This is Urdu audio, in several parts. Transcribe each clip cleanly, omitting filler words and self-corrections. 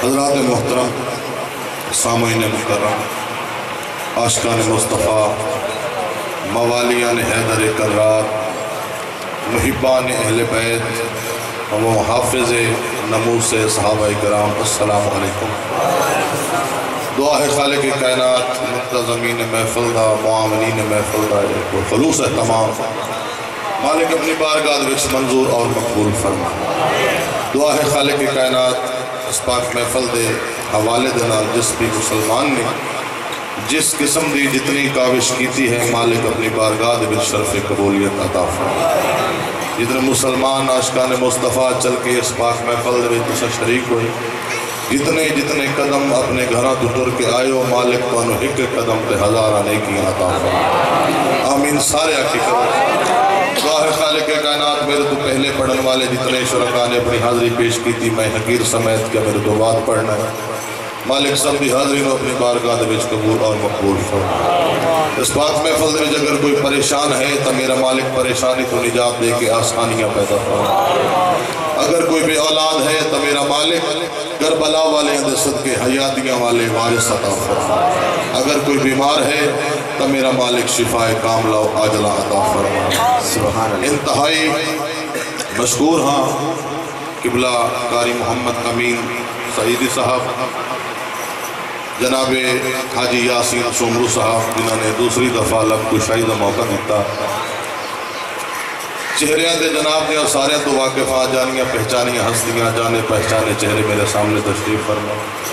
حضرات محترم، سامعین مکرم، عاشقان مصطفیٰ، موالیان حیدر کرار، محبان اہل بیت و محافظ نموس صحابہ کرام، السلام علیکم۔ دعا ہے خالق کائنات منتظمین محفل دا، معاونین محفل دا خلوص تمام مالک اپنی بارگاہ وچ منظور اور مقبول فرما۔ دعا ہے خالق کائنات اس پاک محفل دے حوالے دے نال جس بھی مسلمان نے جس قسم دی جتنی کاوش کیتی ہے مالک اپنی بارگاہ دے وچ شرف قبولیت عطا فرما۔ جتنے مسلمان عاشقان مصطفیٰ چل کے اس پاک محفل دے وچ شریک ہوئے، جتنے قدم اپنے گھراں تو ٹر کے آئے ہو، مالک تانو ایک قدم تے ہزاراں نیکیاں عطا فرما۔ آمین سارے آکی کرو۔ دعا ہے خالق کائنات میرے تو پہلے پڑھن والے جتنے شرکاء نے اپنی حاضری پیش کی تھی، میں حقیر سمیت کیا میرے تو بعد پڑھنا ہے، مالک سب دی حاضری نو اپنی بارگاہ دے وچ قبول اور مقبول فرما۔ اس پاک محفل دے وچ اگر کوئی پریشان ہے تو میرا مالک پریشانی تو نجات دے کے آسانیاں پیدا فرما۔ اگر کوئی بے اولاد ہے تو میرا مالک کربلا والے اندر صدقے حیاتیاں والے وارث عطا فرما۔ اگر کوئی بیمار ہے تو میرا مالک شفائے کاملہ و عاجلہ عطا فرما۔ انتہائی مشکور ہاں قبلہ قاری محمد امین سعیدی صاحب، جناب حاجی یاسین سومرو صاحب جنہوں نے دوسری دفعہ لب کشائی دا موقع دیتا۔ چہریاں دے جناب نے اور سارے تو واقفہ جانیاں پہچانیاں ہستیاں جانے پہچانے چہرے میرے سامنے تشریف فرما۔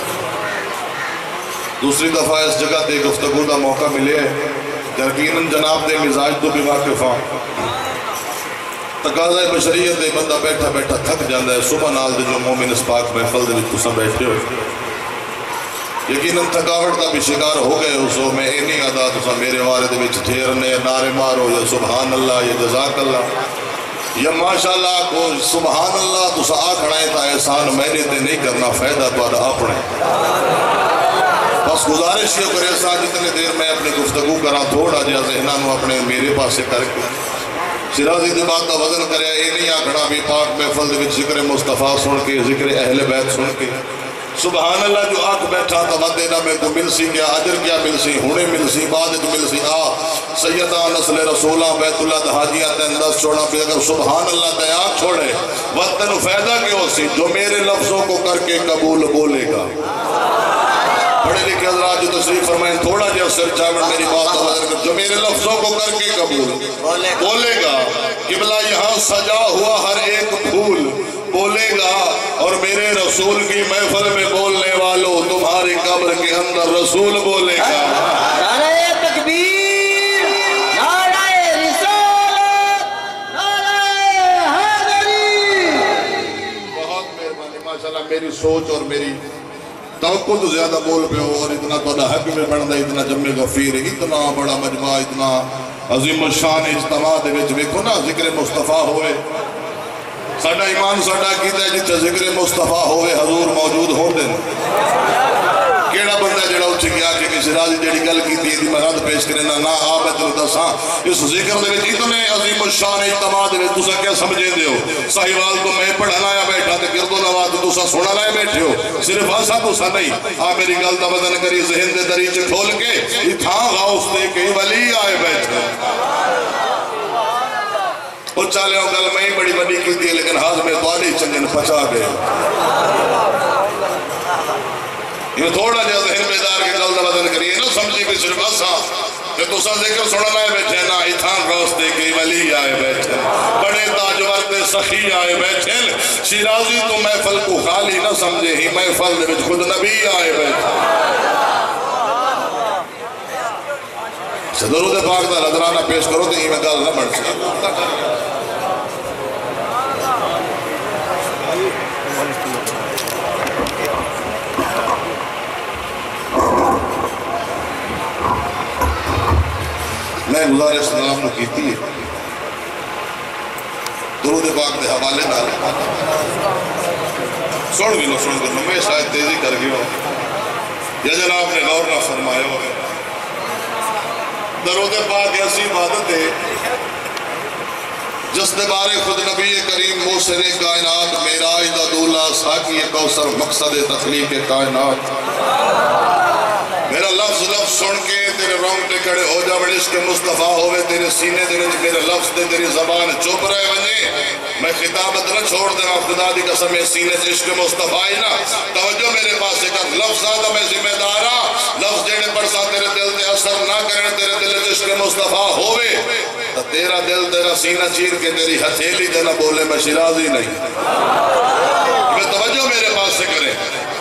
دوسری دفعہ اس جگہ تے گفتگو دا موقع ملے یقیناً جناب دے مزاج تو بھی واقفہ تقاضۂ بشریت دے بندہ بیٹھا بیٹھا تھک جاندہ ہے۔ صبح نال دے جو مومن اس پاک محفل دے وچ تساں بیٹھے ہو، یقیناً تھکاوٹ کا بھی شکار ہو گئے ہو، سو میں اینی ادا تساں میرے وارے دے وچ ٹھیرنے نعرے مارو یا سبحان اللہ یا جزاک اللہ یا ماشاءاللہ کو سبحان اللہ تساں آکھڑائیں تا احسان میں نے تے نہیں کرنا، فائدہ تو اپنے بس گزارش یہ کرے سا جتنے دیر میں اپنی گفتگو کرا تھوڑا جہاں ذہنانو اپنے میرے پاس سے کر کے شرازی دے بات کا وزن کرے، اے نہیں آکھڑا بھی پاک محفل دے وچ ذکر مصطفیٰ سن کے ذکر اہل بیت سن کے سبحان اللہ جو آکھ بیٹھا تا ودینا میں کو مل سی گیا، عجر کیا مل سی، ہونے مل سی، بعد جو مل سی، سیدہ نسل رسولہ بیت اللہ دہاجیہ تے انداز چھوڑا پہ اگر سبحان اللہ تے آکھ چھوڑے وقتن فائدہ کیوں سی جو میرے لفظوں کو کر کے قبول بولے گا۔ پڑھے لکھے حضرات جو تشریف فرمائیں تھوڑا جہاں سر چاوڑ میری بات وزن کر جو میرے لفظوں کو کر کے قبول بولے گا، قبلہ یہاں سجا ہوا ہر ایک پھول بولے گا، اور میرے رسول کی محفل میں بولنے والوں تمہاری قبر کے اندر رسول بولے گا۔ نعرہ تکبیر، نعرہ رسالت، نعرہ حیدری۔ بہت مہربانی ماشاءاللہ، میری سوچ اور میری توقع تو زیادہ بول پہ ہو، اور اتنا تو حق میں بڑھنا، اتنا جمع غفیر، اتنا بڑا مجمع، اتنا عظیم الشان اجتماع دے وچ ویکھو نا ذکر مصطفیٰ ہوئے، ساڈا ایمان ساڈا کیتا ہے جتھے ذکر مصطفیٰ ہوئے حضور موجود ہو دن۔ کیڑا بندہ جڑا اٹھ گیا کہ کسی راضی جڑی گل کیتی ہے دی میں رد پیش کرنا نہ آبت دساں اس ذکر دے وچ اتنے عظیم الشان اجتماع دے وچ تساں کیا سمجھے دے ہو؟ ساہیوال تو میں پڑھنا آیا بیٹھا تے گرد و نواز تساں سننا آیا بیٹھے ہو، صرف ایسا تساں نہیں میری گل دا وزن کری ذہن دے دریچے کھول کے اتھاں غوث دے کئی ولی آئے بیٹھے وہ چالے ہوں گل میں ہی بڑی بڑی کی تھی لیکن ہاتھ میں دوالی چنگن پچا گئے۔ یہ تھوڑا جا ذہن بیدار کے گل دا وزن کریے نہ سمجھی کہ صرف ایسا کہ تساں ذکر سننا آئے بیٹھے نا اتھاں غوث دے کئی ولی آئے بیٹھے، بڑے تاجور سخی آئے بیٹھے، شیرازی تو محفل کو خالی نہ سمجھے ہی محفل دے وچ خود نبی آئے بیٹھے۔ درود پاک دا نظرانہ پیش کرو تو یہ میں گل نہ بڑھ سکتا۔ میں گزارش سلام نو کیتی ہے درود پاک دے حوالے نال سن بھی لو میں شاید تیزی کر گئی ہوں یا جناب نے غور نہ فرمایا ہو درود پاک ایسی عبادت ہے جس نے بارے خود نبی کریم محسن کائنات معراج دا دولہ ساقی کوثر مقصد تخلیق کائنات میرا لفظ سن کے تیرے رونگٹے کھڑے ہو جا بڑے عشق مصطفیٰ ہوئے تیرے سینے دے وچ میرے لفظ دے تیری زبان چپ رہے ونجے میں خطابت نہ چھوڑ دینا خدا دی قسم سینے سے عشق مصطفیٰ ہی نا توجہ میرے پاس کر لفظ آدھا میں ذمہ دارا لفظ جیڑے پرسا تیرے دل تے اثر نہ کرنے تیرے دل تے عشق مصطفیٰ ہوئے تو تیرا دل تیرا سینہ چیر کے تیری ہتھیلی دے نہ بولے میں شرازی نہیں میں توجہ میرے پاس سے کریں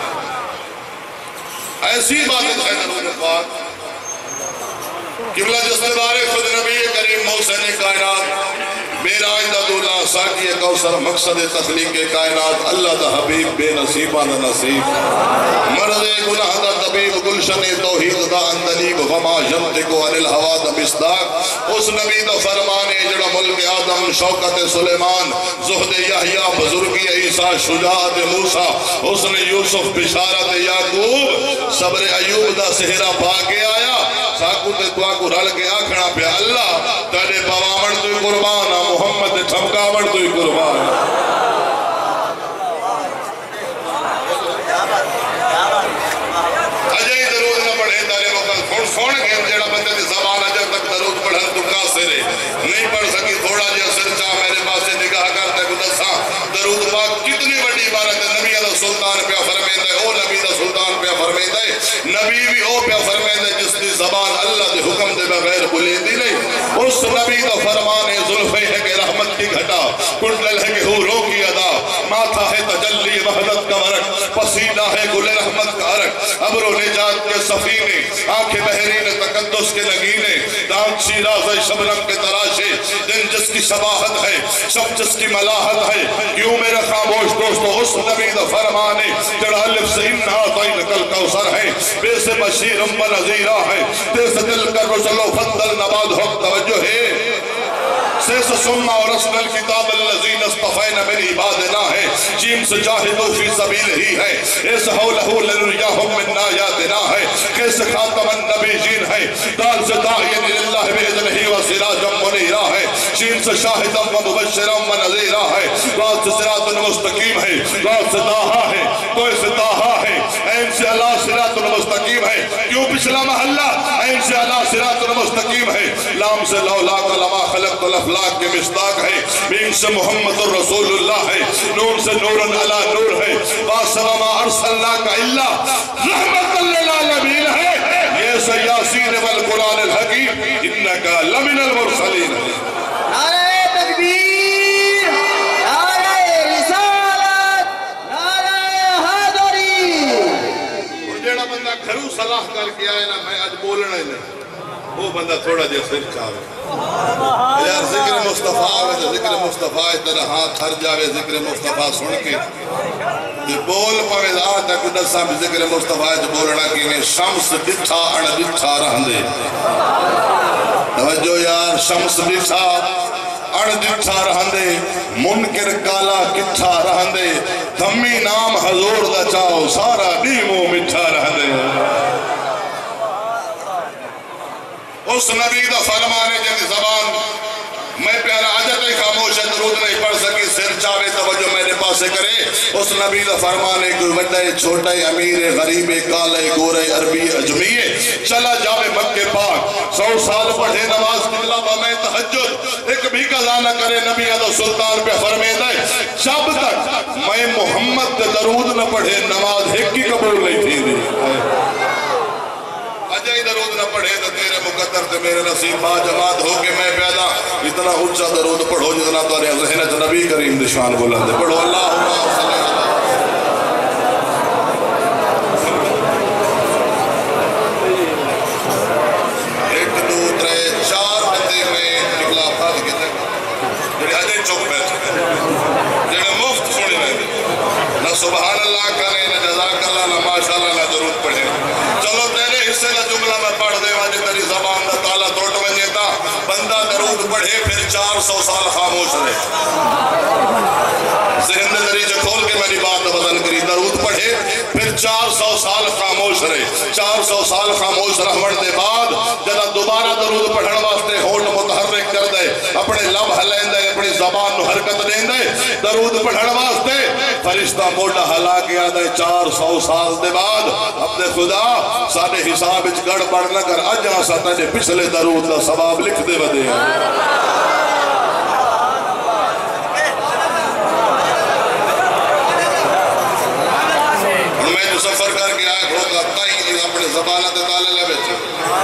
ایسی باتیں ہے درود پاک قبلہ جس نے بارے خود نبی کریم محسن کائنات معراج دا دولہ ساقی کوثر مقصد تخلیق کائنات اللہ دا حبیب بے نصیبہ دا نصیب مرض گناہ دا طبیب گلشن توحید دا اندلیب وما ینطق عن الہوا دا مصداق اس نبی دا فرمانے جڑا ملک آدم شوکت سلیمان زہد یحییٰ بزرگی عیسیٰ شجاعت موسیٰ حسن یوسف بشارت یعقوب صبر ایوب دا سہرہ پا کے آیا ساکو تے دعا کو رل کے آکھنا پہ اللہ تیرے پوامن توی قربان محمد ٹھمکاون توی قربان اجائی درود نہ پڑھے تارے وقت فون کے جڑا بندے دی زبان اجا تک درود پڑھن تو کاسے رہے نہیں پڑھ سکی تھوڑا جی اثر چاہ میرے پاس سے نگاہ کرتے کو دسا درود پاک کتنی بڑی عبارت ہے نبی اللہ سلطان پہ فرمیندہ ہے او نبی دا سلطان پہ فرمیندہ ہے نبی بھی او پہ فرمیندہ ہے جس دی زبان اللہ دے حکم دے بغیر بلیندی نہیں اس نبی دا فرمانے ظلفے ہے کہ رحمت کی گھٹا کنڈل ہے کہ حوروں کی ادا ماتھا ہے تجلی وحدت کا ورق پسینہ ہے گل رحمت کا عرق عبر و نجات کے سفینے آنکھیں بحرین تقدس کے نگینے دانت شیراز شبنم کے تراشے دن جس کی شباہت ہے شب جس کی ملاحت ہے کیوں میرا خاموش دوستو اس نبی دا فرمانے جڑا الف سے انہا طائن کل کوثر ہے بے سے بشیر و نذیرہ ہے دے سے دل کر رسل و فضل نباد حق توجہ ہے سیس سننا اور رسل الکتاب اللذین اصطفینا من عبادنا ہے جیم سے جاہدو فی سبیل ہی ہے ایس حولہو لنریاہم من آیاتنا ہے کیس خاتم النبی جین ہے دال سے داعین اللہ بیدن ہی و سراجم منیرہ ہے جیم سے شاہدم و مبشرم و نظیرہ ہے رات سے سرات المستقیم ہے رات سے داہا ہے کوئی سے داہا ہے این سے اللہ سرات المستقیم ہے کیوں پچھلا محلہ این سے اللہ سرات المستقیم ہے لام سے لولا کا لما خلق الافلاق کے مصداق ہے میم سے محمد الرسول اللہ ہے نور سے نورن علا نور ہے واسم ما ارسلنا کا اللہ رحمت للعالمین ہے یہ سے یاسین والقرآن الحکیم انکا لمن المرسلین نعرہ تکبیر نعرہ رسالت نعرہ حیدری جیڑا بندہ گھروں صلاح کر کے آئے نا میں آج بولنا ہی نہیں وہ بندہ تھوڑا جے سر چاہے یار ذکر مصطفیٰ آوے تو ذکر مصطفیٰ اتنا ہاتھ ہر جاوے ذکر مصطفیٰ سن کے جی بول پاوے آتا کدھا سا بھی ذکر مصطفیٰ جو بولنا کی میں شمس ڈٹھا اڑ ڈٹھا رہن دے توجہ یار شمس ڈٹھا اڑ ڈٹھا رہن دے منکر کالا کٹھا رہن دے دھمی نام حضور دا چاہو سارا نیمو مٹھا رہن دے اس نبی دا فرمانے جن زبان میں پیارا عجت خاموش ہے درود نہیں پڑھ سکی سر چاہے توجہ میرے پاسے کرے اس نبی دا فرمانے کوئی وڈے چھوٹے امیر غریب کالے گورے عربی اجمیے چلا جاوے مکہ پاک 100 سال پڑھے نماز قبلہ میں تہجد ایک بھی قضا نہ کرے نبی دا سلطان پہ فرمے دے جب تک میں محمد دے درود نہ پڑھے نماز ایک کی قبول نہیں تھی دی اجائی درود نہ پڑھے تو تیرے مقدر تے میرے نصیب با جماعت ہو کے میں پیدا اتنا اونچا درود پڑھو جتنا تو ذہنت نبی کریم دی شان بلند ہے پڑھو اللہم صلی اللہ ایک دو ترے چار بندے میں قبلہ پھل کے جڑے اجائی چوک بیٹھ جڑے مفت سنی رہے نہ سبحان اللہ کرے نہ جزاک اللہ نہ ماشاءاللہ نہ درود پڑھے چلو تیرے حصے کا جملہ میں پڑھ دے واجہ تیری زبان دا تالا توڑ ونجیتا بندہ درود پڑھے پھر 400 سال خاموش رہے ذہن دے دریجہ کھول کے میری بات بدل کری درود پڑھے پھر 400 سال خاموش رہے 400 سال خاموش رہن دے بعد جب دوبارہ درود پڑھن واسطے ہونٹ متحرک کر دے اپنے لب ہلین دے اپنی زبان نو حرکت دین دے درود پڑھن واسطے فرشتہ موڈا ہلا کے آدھے 400 سال دے بعد اپنے خدا ساڑھے حساب اچ گڑ بڑھ نہ کر اجا ساتھ نے پچھلے درود دا ثواب لکھ دے ودے ہیں اور میں جو سفر کر کے آئے کھوڑا تائی اپنے زبانہ دے تالے لے بیچے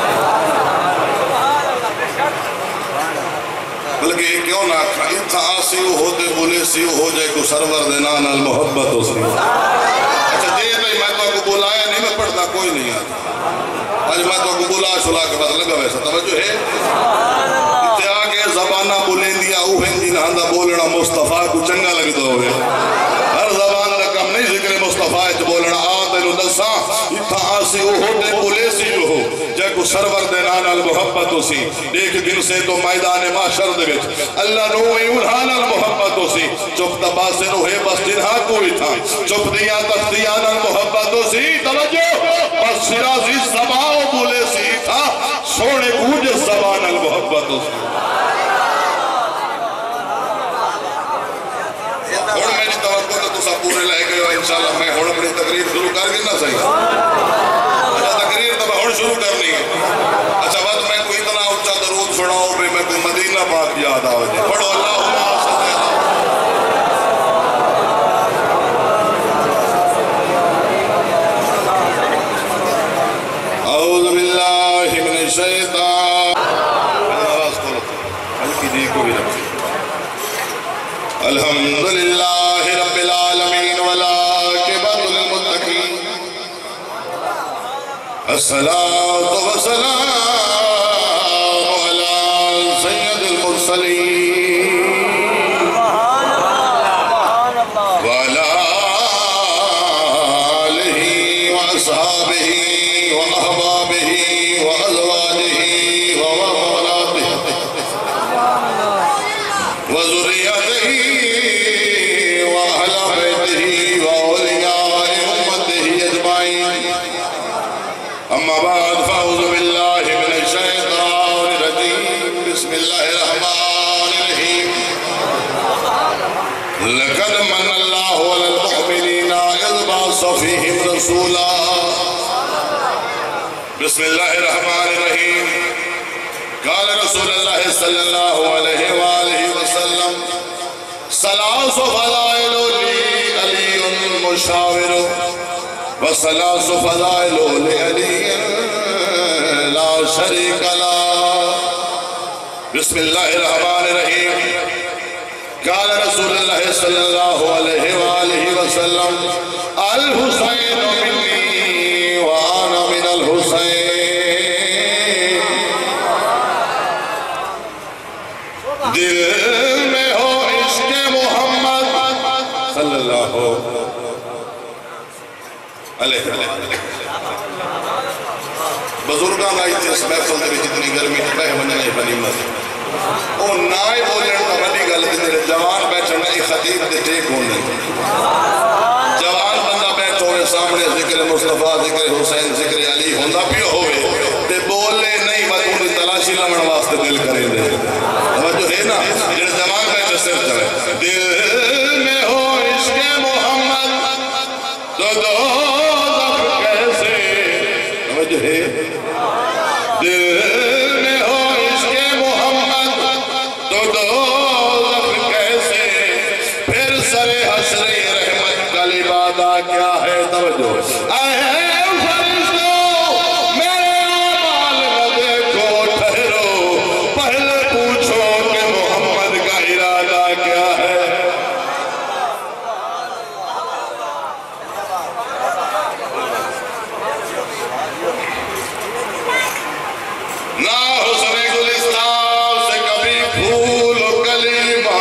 بلکہ یہ کیوں نہ اتھا آسیو ہوتے بولے سیو ہو جائے کو سرور دینان المحبت ہو سی اچھا دے بھئی میں تو آپ کو بلایا نہیں میں پڑھتا کوئی نہیں آتا آج میں تو آپ کو بلا شلا کے بعد لگا ویسا توجہ ہے اتھے آگے زبانہ بولیں دیا اوہن دی نہاندہ بولنا مصطفیٰ کو چنگا لگ دو ہوئے ہر زبان دا کم نہیں ذکر مصطفیٰ ہے بولنا آتے نو دسا اتھا آسیو ہوتے بولے سیو ہو جائے کو سرور دینان المحبت ہو سی دیکھ دن سے تو میدان معاشر دے وچ اللہ نوے انہان المحبت ہو سی چپ دبا سے روحے بس جنہا کوئی تھا چپ دیا تختیان المحبت ہو سی توجہ بس سرازی زباؤ بولے سی تھا سونے گوج زبان المحبت ہو سی اور میں نے توقع تو سب پورے لائے گئے ہو انشاءاللہ میں اور اپنی تقریر شروع کر گی نہ صحیح اچھا تقریر تو میں اور شروع کرنی ہے اچھا بات میں کوئی اتنا اچھا درود سناؤ بھی میں کوئی مدینہ پاک یاد آوے پڑھو اللہم صلی اعوذ باللہ من الشیطان آواز کھولو ہلکی جی کو بھی رکھیں الحمدللہ رب العالمین والعاقبۃ للمتقین الصلاة والسلام علی سید المرسلین وعلی آلہ واصحابہ واحبابہ وازواجہ وموالاتہ وذریتہ اما بعد فاعوذ باللہ من الشیطان الرجیم بسم اللہ الرحمن الرحیم لقد من اللہ علی المؤمنین اذ بعث فیہم رسولا بسم اللہ الرحمن الرحیم قال رسول اللہ صلی اللہ علیہ وآلہ وسلم ثلاث فضائل لی علی المشاور وثلاث فضائل لعلی لا شریک له بسم اللہ الرحمن الرحیم قال رسول اللہ صلی اللہ علیہ وآلہ وسلم الحسین منی وانا من الحسین دل میں ہو عشق محمد صلی اللہ علیہ وسلم بزرگاں گائی تھی اس محفل دے جتنی گرمی تھی بہ مننے بنی مت او نائے بولن دا بڑی گل تے میرے جوان بیٹھنا ایک خطیب دے ٹیک ہونے جوان بندہ بیٹھو ہوئے سامنے ذکر مصطفیٰ ذکر حسین ذکر علی ہوندا پیو ہوئے تے بولے نہیں مت انہوں تلاشی لمن واسطے دل کریں دے توجہ ہے نا جن جوان بیٹھے صرف چلے دل میں ہو عشق محمد تو دوزخ کیسے توجہ ہے دل میں ہو عشق محمد تو دوزخ کیسے پھر سر حشر رحمت کا لبادہ کیا ہے توجہ اے فرشتوں میرے اعمال نہ دیکھو ٹھہرو پہلے پوچھو کہ محمد کا ارادہ کیا ہے نہ حسن گلستان سے کبھی پھول و کلیمہ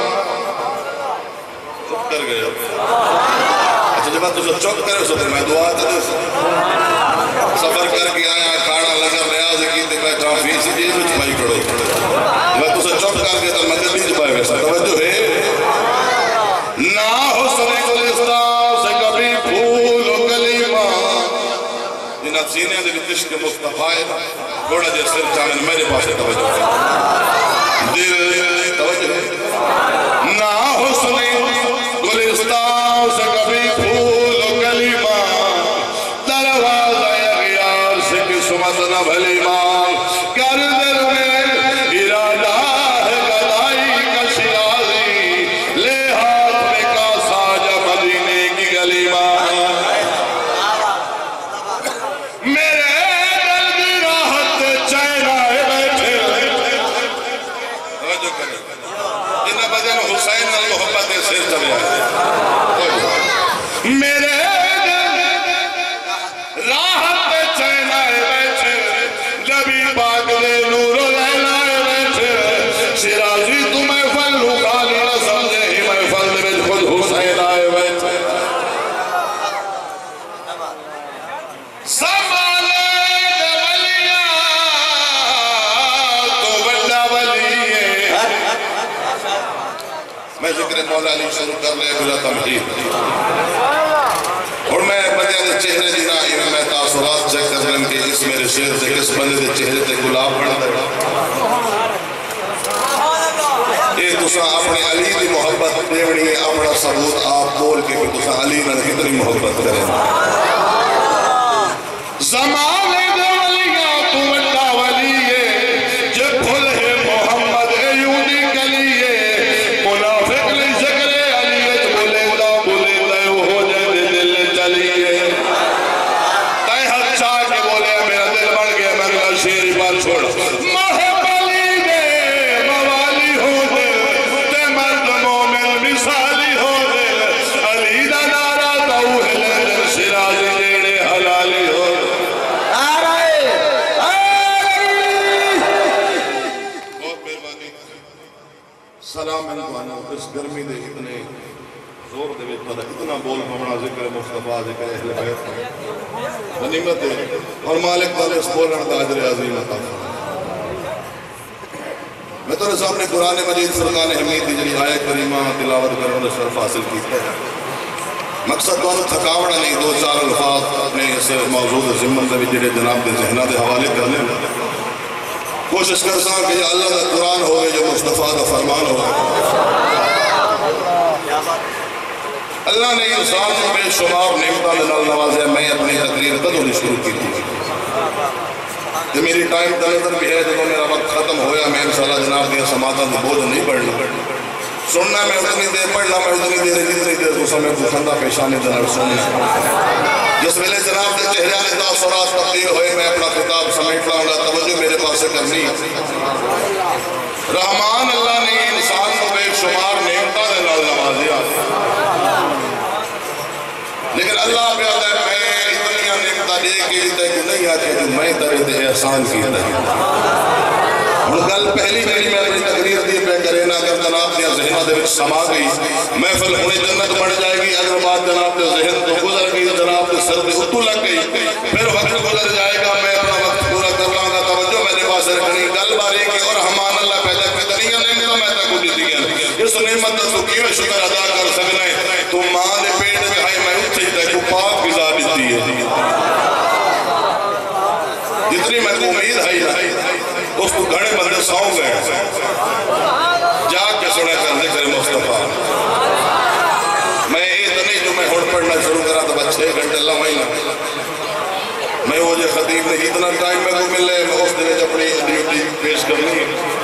چپ کر گئے اچھا جب آپ تو چپ کرے سو میں دعا تھا سفر کر کے آیا کھانا لگا ریاض کی تے بیٹھا فیسی جیز وچ پائی کھڑو جب آپ تو چپ کر کے تو میں جلدی چ پائے ویسا توجہ ہے نہ حسن گلستان سے کبھی پھول و کلیمہ ان سینے دے وچ عشق مصطفیٰ تھوڑا جے سر چاہن میرے پاس توجہ دل توجہ نہ حسن گلستان سے کبھی پھول و کلمہ دروازہ اغیار سے قسمت نہ بھلی ماں کر دل میں ارادہ ہے گدائی کا شرازی لے ہاتھ میں کا ساجہ مدینے کی گلی ماں میرے دل راحت چین آئے بیٹھے توجہ کریں جنہ بدن حسین محبت سے چلے آئے میرے راحت چین آئے بیٹھے نبی پاک دے نور و لہلائے بیٹھے شرازی تو محفل خالی نہ سمجھے ہی محفل دے بچ خود حسین آئے بیٹھے سنبھالے دے ولیاں تو بڑا ولی ہے میں ذکر مولا علی شروع کر لے بلا تمہید اور میں بندے دے چہرے دی رائی میں تاثرات چیک کر لیں کہ اس میرے شعر سے کس بندے دے چہرے تے گلاب بڑھ دے یہ تسا اپنے علی دی محبت دیونی ہے اپنا ثبوت آپ بول کے کہ تسا علی نہ کتنی محبت کریں زمانے دے ولیاں تو بڑا ولی ہے جو پھل ہے محمد ایونی گلی ہے منافق لی ذکر علیت بولے دا ہو جائے دل چلیے تائیں حد چاہ کے بولے میرا دل بڑھ گیا میں نے شیر بات چھوڑ محبلی دے موالی ہو دل تے مرد مومن مثالی ہو دل علی دا نارا تاو ہے شرازی جیڑے حلالی ہو سلام انتوانا اس گرمی دے اتنے زور دے بیتا اتنا بول پمنا ذکر مصطفیٰ ذکر اہل بیت غنیمت ہے اور مالک تعالی اس بولن دا اجر عظیم عطا میں تو سامنے قرآن مجید فرقان حمید دی جڑی آیت کریمہ تلاوت کرنے نے شرف حاصل کیتا ہے مقصد تو تھکاوڑا نہیں دو چار الفاظ اپنے اس موضوع ذمن دے جڑے جناب دے ذہنہ دے حوالے کرنے کوشش کرتا ہوں کہ یہ اللہ کا قرآن ہوگا جو مصطفیٰ کا فرمان ہوگا اللہ نے انسان کو بے شمار نعمتوں میں نوازے میں اپنی تقریر کدوں نہیں شروع کی تھی کہ میری ٹائم تنظر بھی ہے جب میرا وقت ختم ہویا میں انشاءاللہ جناب دیا سماعتاں تو بوجھ نہیں پڑھنا سننا میں اتنی دیر پڑھنا میں اتنی دیر جتنی دیر تو سمیں کو خندہ پیشانے دنر سننا جس ویلے جناب دے چہرے نے تاثرات تبدیل ہوئے میں اپنا خطاب سمیٹ لاؤں گا توجہ میرے پاس سے کرنی رحمان اللہ نے انسان کو بے شمار نعمتوں دے نال نوازیا لیکن اللہ پہ آتا ہے میں اتنی نعمتیں دے کے دیتا ہے کہ نہیں آتے کہ میں ترے دے احسان کیتا ہے اور گل پہلی جڑی میں اپنی تقریر دی پہ کرے نا اگر جناب دیا ذہنہ دے وچ سما گئی محفل ہونے جنت بڑھ جائے گی اگر بات جناب دے ذہن تو گزر گئی جناب دے سر دے اتو لگ گئی پھر وقت گزر جائے گا میں اپنا وقت پورا کر لاؤں گا توجہ میرے پاس رکھنی گل باری کی اور رحمان اللہ پیدا کتنی نعمتوں میں تک کو دیتی ہے اس نعمت تو کیوں شکر ادا کر سکنا ہے تو ماں دے پیٹ میں ہائی میں اٹھی تے کو پاک غذا دیتی ہے جتنی میں کو امید ہے اس کو گھڑے بندے سو گئے جا کے سنے کر ذکر مصطفیٰ میں اتنی جو میں ہوڑ پڑھنا شروع کرا تو بس 6 گھنٹے لمحی نہ میں وہ جو خطیب نے اتنا ٹائم میں کو ملے میں اس دن اپنی ڈیوٹی پیش کرنی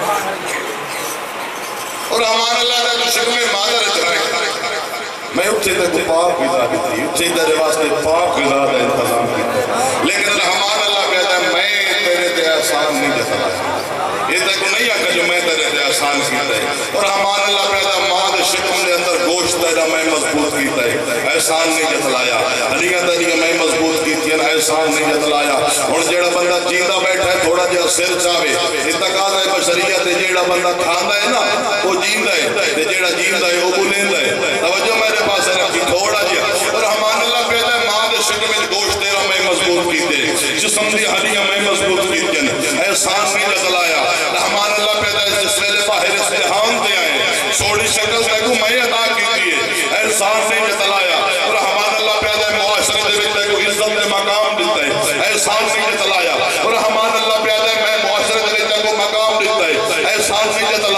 اور ہمان اللہ نے تو شکل میں مادر اچھائے میں اچھے تک پاک غذا کی تھی اچھے تک واسطے پاک غذا کا انتظام کی لیکن رحمان اللہ کہتا ہے میں تیرے تے احسان نہیں جتلایا یہ تک نہیں آکا جو میں تیرے تے احسان کیتا ہے اور رحمان اللہ کہتا ہے ماں دے شکم دے اندر گوشت تیرا میں مضبوط کیتا ہے احسان نہیں جتلایا حلیہ تیرا میں مضبوط کیتی ہے احسان نہیں جتلایا اور جیڑا بندہ جیندہ بیٹھا ہے تھوڑا جہاں سر چاہے یہ تقاضا ہے بشریت ہے جیڑا بندہ کھاندہ ہے نا وہ جیندہ ہے جیڑا جیندہ ہے وہ بلیندہ ہے توجہ میرے پاس ہے رکھی تھوڑا جہاں اور رحمان اللہ کہتا ہے ماں دے شکم میں گوشت تیرا میں مضبوط کیتے جسم دی حلیہ میں مضبوط کیتے ہیں احسان نہیں جتلایا رحمان اللہ کہتا ہے جس ویلے باہر استحام دے آئے سوڑی شکل تک میں ادا کیتی ہے احسان نہیں جتلایا رحمان اللہ کہتا ہے معاشرے دے وچ کو عزت دے مقام دیتا ہے احسان نہیں جتلایا رحمان اللہ کہتا ہے میں معاشرے دے وچ کو مقام دیتا ہے احسان نہیں جتلایا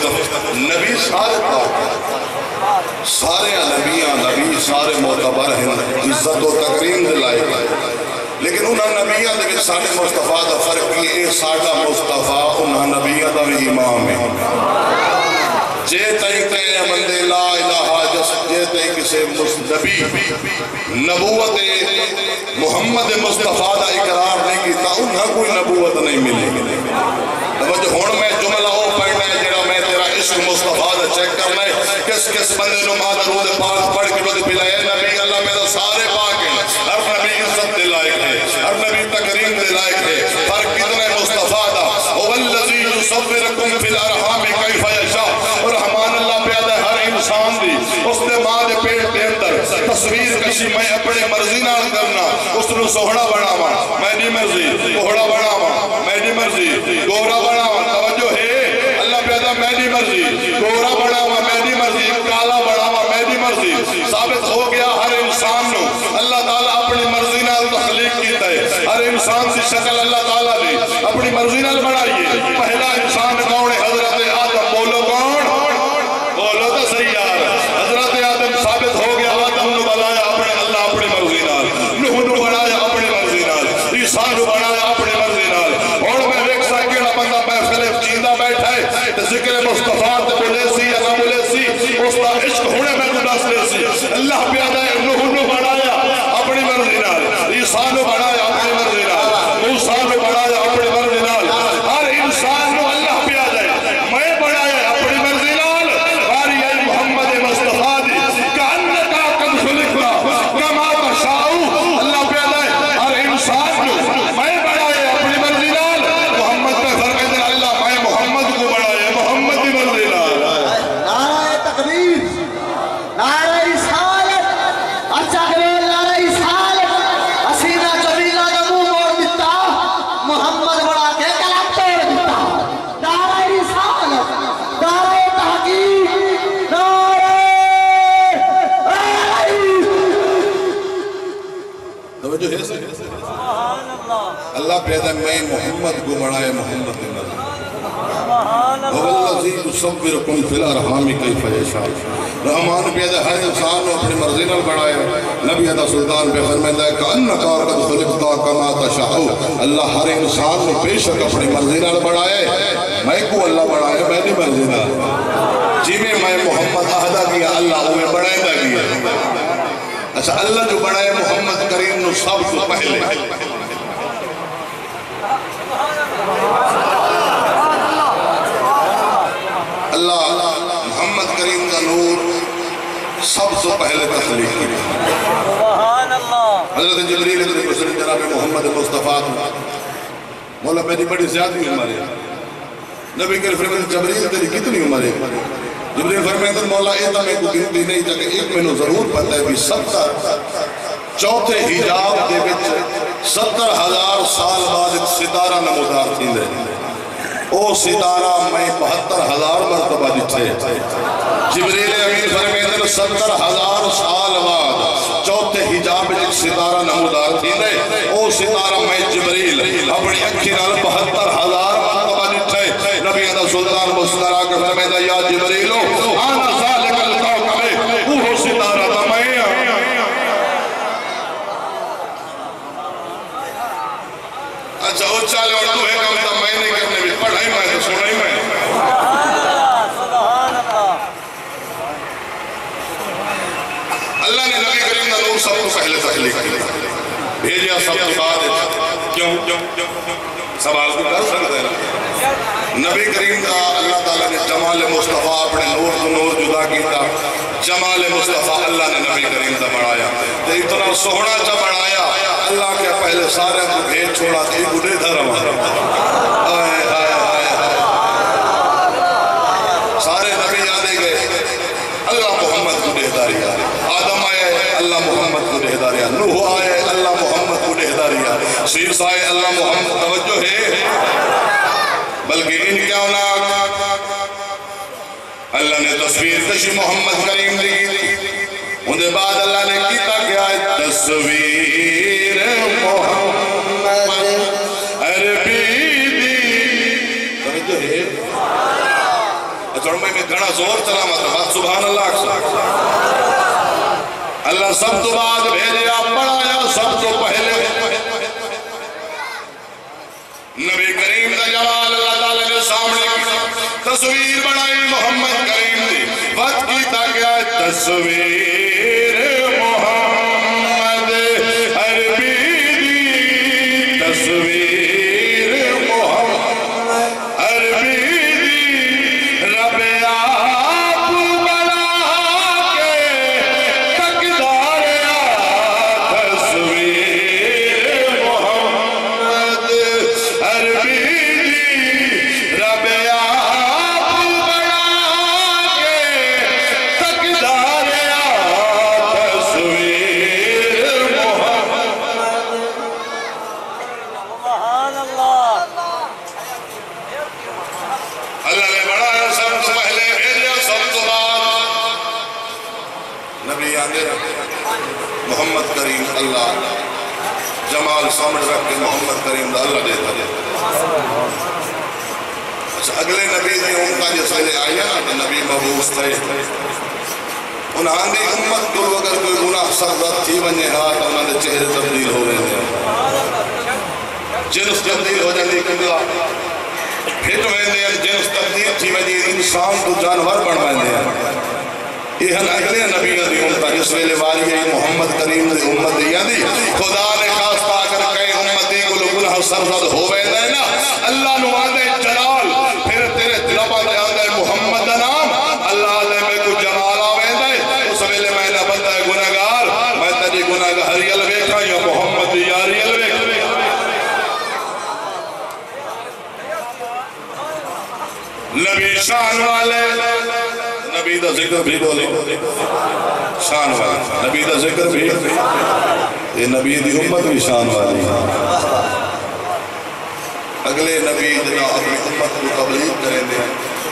مصطفیٰ نبی سارے پاک سارے نبیاں نبی سارے معتبر ہیں عزت و تکریم دلائے گئے لیکن انہاں نبیاں دے سارے مصطفیٰ دا فرق یہ سارا مصطفیٰ انہاں نبیاں دا بھی امام ہے جے تائیں کہیں بندے لا الہ جس جے تائیں کسے نبی نبوت محمد مصطفیٰ دا اقرار نہیں کیتا انہاں کوئی نبوت نہیں ملے توجہ ہون میں جملہ ہو پڑھنا ہے جڑا میں تیرا عشق مصطفیٰ دا چیک کرنا ہے کس کس بندے نو درود پاک پڑھ کے بدھ پلائے نبی اللہ میں تو سارے پاک ہیں ہر نبی عزت دے لائق ہے ہر نبی تکریم دے لائق ہے فرق کتنا ہے مصطفیٰ دا هو الذی یصورکم فی الارحام کیف یشاء رحمان اللہ پیدا ہر انسان دی اس نے ماں دے پیٹ دے اندر تصویر کسی میں اپنے مرضی نال کرنا اس نے سوہڑا بناوا میں نہیں مرضی کوہڑا بناوا میں نہیں مرضی گورا بناوا توجہ ہے اللہ پیدا میں نہیں مرضی گورا بناوا میں نہیں مرضی کالا بناوا میں نہیں مرضی ثابت ہو گیا ہر انسان نو اللہ تعالیٰ اپنی مرضی نال تخلیق کیتا ہے ہر انسان کی شکل اللہ تعالیٰ نے اپنی مرضی نال بنائیے پہلا انسان کون ہے حضرت آدم بولو کون بولو تو صحیح یار حضرت آدم ثابت ہو گیا آدم نو بنایا اپنے اللہ اپنی مرضی نال نوح نو بنایا اپنی مرضی نال عیسیٰ نو بنایا اپنی مرضی نال اور میں ایک ساکیڑا بندہ محفل جیندہ بیٹھا ہے ذکر مصطفیٰ تے بولے سی یا نہ بولے سی اس کا عشق ہونے میں تو دس لے سی اللہ پیدا ہے نوح نو بنایا اپنی مرضی نال عیسیٰ نو بنایا اپنی مرضی نال موسیٰ نو بنایا اپنی مرضی نال ہر انسان نو اللہ پیدا ہے میں بنایا اپنی مرضی نال باری اے محمد مصطفیٰ دی کانکا قد خلقنا کما تشاؤ اللہ پیدا ہے ہر انسان نو میں بنایا اپنی مرضی نال محمد پہ فرمائے دن اللہ میں محمد کو بنایا محمد دی مرضی نال نعرہ تکبیر نعرہ رسالت اچھا کہ نعرہ رسالت حسینہ جمیلہ نمو موڑ دیتا محمد بڑا کے کلام توڑ دیتا نعرہ رسالت نعرہ تحقیق نعرہ توجہ ہے اللہ پیدا میں محمد کو بنایا محمد دی مرضی هو الذی یصورکم فی الارحام کیف یشاء رحمان پیدا ہر انسان کو اپنی مرضی نال بنایا نبی عطا سلطان پہ فرمائندا ہے کانکا قد خلقتا کما تشاء اللہ ہر انسان کو بے شک اپنی مرضی نال بنایا میں کو اللہ بنایا میں نہیں مرضی نال جی میں محمد عہدہ کیا اللہ وہ بنائندا کیا اچھا اللہ جو بنایا محمد کریم نو سب سے پہلے اللہ محمد کریم کا نور سب سے پہلے تخلیق کی حضرت جبریل ادھر حسن جناب محمد مصطفیٰ مولا میری بڑی زیادہ عمر ہے نبی کے فرمائے جبریل تیری کتنی عمر ہے جبریل فرمائے مولا ایتا میں کو گنتی نہیں تھا کہ ایک میں نو ضرور پتہ ہے بھی 70 چوتھے حجاب دے بچ 70,000 سال بعد ایک ستارہ نمودار تھی دے او ستارہ میں 72,000 مرتبہ جتھے جبریل امین فرمائے 70,000 سال بعد چوتھے حجاب ایک ستارہ نمودار تھی دے او ستارہ میں جبریل اپنی اکھی نال 72,000 مرتبہ جتھے نبی عطا سلطان مصطفیٰ کے فرمائے یا جبریلو آنا ذالک الکوکب وہ ستارہ تمہیں اچھا وہ چالے اور تو ہے کام تھا میں نہیں کرنے بھی پڑھائی میں تو سنائی میں اللہ نے نبی کریم کا نور سب کو پہلے تخلیق کیا بھیجیا سب کے بعد کیوں سوال کو کر سکتے ہیں نبی کریم کا اللہ تعالیٰ نے جمال مصطفیٰ اپنے نور کو نور جدا کیتا جمال مصطفیٰ اللہ نے نبی کریم کا بڑھایا تو اتنا سوہنا چا بڑھایا اللہ کے پہلے سارے کو بھیج چھوڑا تھی گھڑے دھرم سارے نبی آدھے گئے اللہ محمد کو دہداری آدم آئے اللہ محمد کو دہداری نوح آئے اللہ محمد کو دہداری سیرس آئے اللہ محمد توجہ ہے بلکہ ان کیا ہونا اللہ نے تصویر کشی محمد کریم دی انہیں بعد اللہ نے کیتا کیا ہے تصویر محمد عربی دی توجہ ہے چڑھمے میں گھنا زور چلا مطلب سبحان اللہ اللہ سب تو بعد بھیجیا پڑھایا سب تو پہلے نبی کریم دا جلال اللہ تعالیٰ کے سامنے تصویر بنائی محمد کریم دی وقت کی تاکہ تصویر محمد عربی دی تصویر محمد عربی دی رب آپ بنا کے تقدار تصویر محمد عربی دی رب آپ بنا کے تقدار تصویر محمد اللہ نے بڑھایا سب تو پہلے بھیجا سب تو بعد نبی آنے محمد کریم اللہ جمال سامنے رکھ کے محمد کریم دا اللہ دیتا اچھا اگلے نبی دی امتہ جس ویلے آیا کہ نبی مبعوث تھے انہاں دی امت کو اگر کوئی گناہ سرزد تھی بننے ہاتھ انہاں دے چہرے تبدیل ہو رہے ہیں جنس تبدیل ہو جاندی کندلا پھر ہوئے ہیں جنس تبدیل تھی وجہ انسان تو جانور بن رہے ہیں یہ ہن اگلے نبی دی امتہ جس ویلے والی ہے محمد کریم دی امت دی خدا نے خواستہ اگر کئی امتی کو گناہ سرزد ہو گئے ہیں نا اللہ نوازے جلال پھر تیرے دلبہ دے آدھے محمد نام اللہ دے میں کو جمال آوے دے اس ویلے میں نہ بندہ گناہگار میں تجھے گناہگاری الویکھا یا محمد دی یاری الویکھا نبی شان والے نبی دا ذکر بھی بولے شان والے نبی دا ذکر بھی یہ نبی دی امت بھی شان والی اگلے نبی جنا اپنی امت کو تبلیغ کریں دے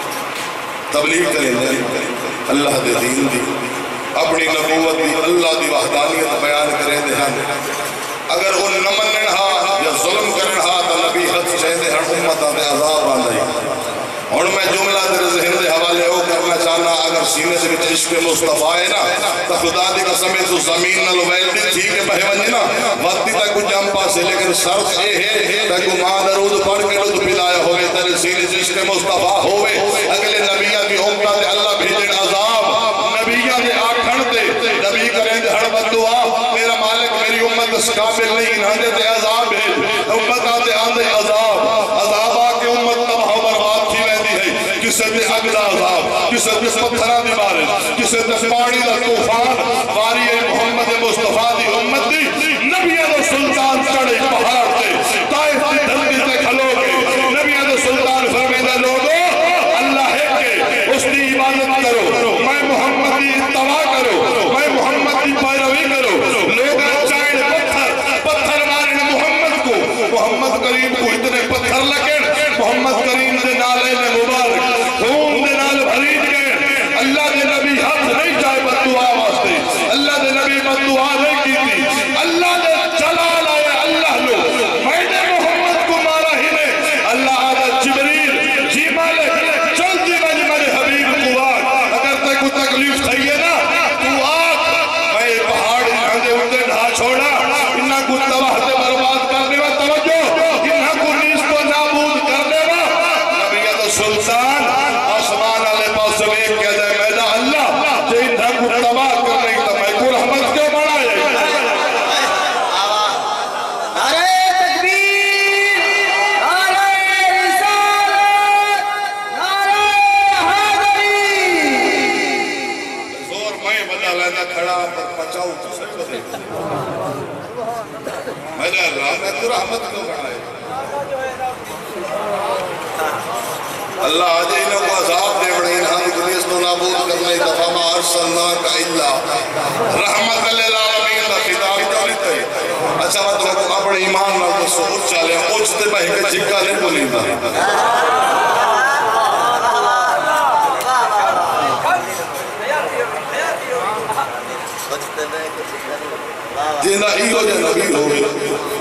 اللہ دے دین دی اپنی نبوت دی اللہ دی وحدانیت بیان کریں دے اگر ان نمنن ہا یا ظلم کرن ہا تو نبی حد چاہیں دے ہر امت آتے عذاب آن رہی اور میں جملہ تیرے ذہن دے حوالے ہو کرنا چاہنا اگر سینے سے کچھ عشق مصطفیٰ ہے نا تو خدا دی قسم ہے تو زمین نہ لویلتی تھی کہ بہے ونجی نا وقتی تک کچھ جم پاسے لیکن شرط یہ ہے تک ماں درود پڑھ کے لطف پلایا ہوئے تیرے سینے سے عشق مصطفیٰ ہوئے اگلے نبیہ کی امتہ دے اللہ بھیجن عذاب نبیہ دے آکھن دے نبی کریں دے ہر بد دعا میرا مالک میری امت اس قابل نہیں انہاں دے عذاب ہے امت آتے آندے عذاب عذاب آکے امت تباہ برباد تھی رہتی ہے کسے دے اگلا عذاب کسے دے پتھرہ دی بارش کسے دے پاڑی دا طوفان واری محمد مصطفیٰ دی امت دی نبیہ دے سلطان چڑھے پہاڑ تے طائف دی دھلتی تے کھلو گے نبیہ دے سلطان فرمیدہ لوگو اللہ ہے کہ اس دی عبادت کرو میں محمد دی اتباع کرو میں محمد دی پیروی کرو لوگ چاہے پتھر مارے محمد کو محمد کریم کو اتنے پتھر لگے محمد کریم دے نالے میں مبارک خون دے نال بھرید گئے اللہ دے نبی ہاتھ نہیں چاہے بددعا واسطے اللہ دے نبی بددعا نہیں کی تھی اللہ دے جلال آئے اللہ لو میں نے محمد کو مارا ہی نہیں اللہ آدھا جبریل جی مالک چل جی میرے حبیب کو آگ اگر تے کو تکلیف تھئیے نا تو آگ میں پہاڑ یہاں دے اندے ڈھا چھوڑا انہاں کو تباہ دے برباد کرنے و توجہ انہاں کو نیز کو نابود کرنے و نبیہ تو سلطان آسمان علیہ پاس سے ایک کہہ دے میدہ اللہ جے انہاں کو تباہ کرنے تو میں کو رحمت کیوں بڑھائے نعرہ تکبیر نعرہ رسالت نعرہ حیدری زور میں بجا لینا کھڑا پر پچاؤ تو سکھ دے میدہ اللہ میں تو رحمت کیوں بڑھائے اللہ آجے انہوں کو عذاب دے بڑے انہاں کی دنیس تو نابود کرنے دفعہ ما ارسلناک الا رحمت للعالمین دا خطاب جانتے ہیں اچھا میں تمہیں کو اپنے ایمان نہ تو سوچ چالے اوچتے بہے کہ جھکا نہیں بولی دا جیندہ ایہو جے نبی ہوئے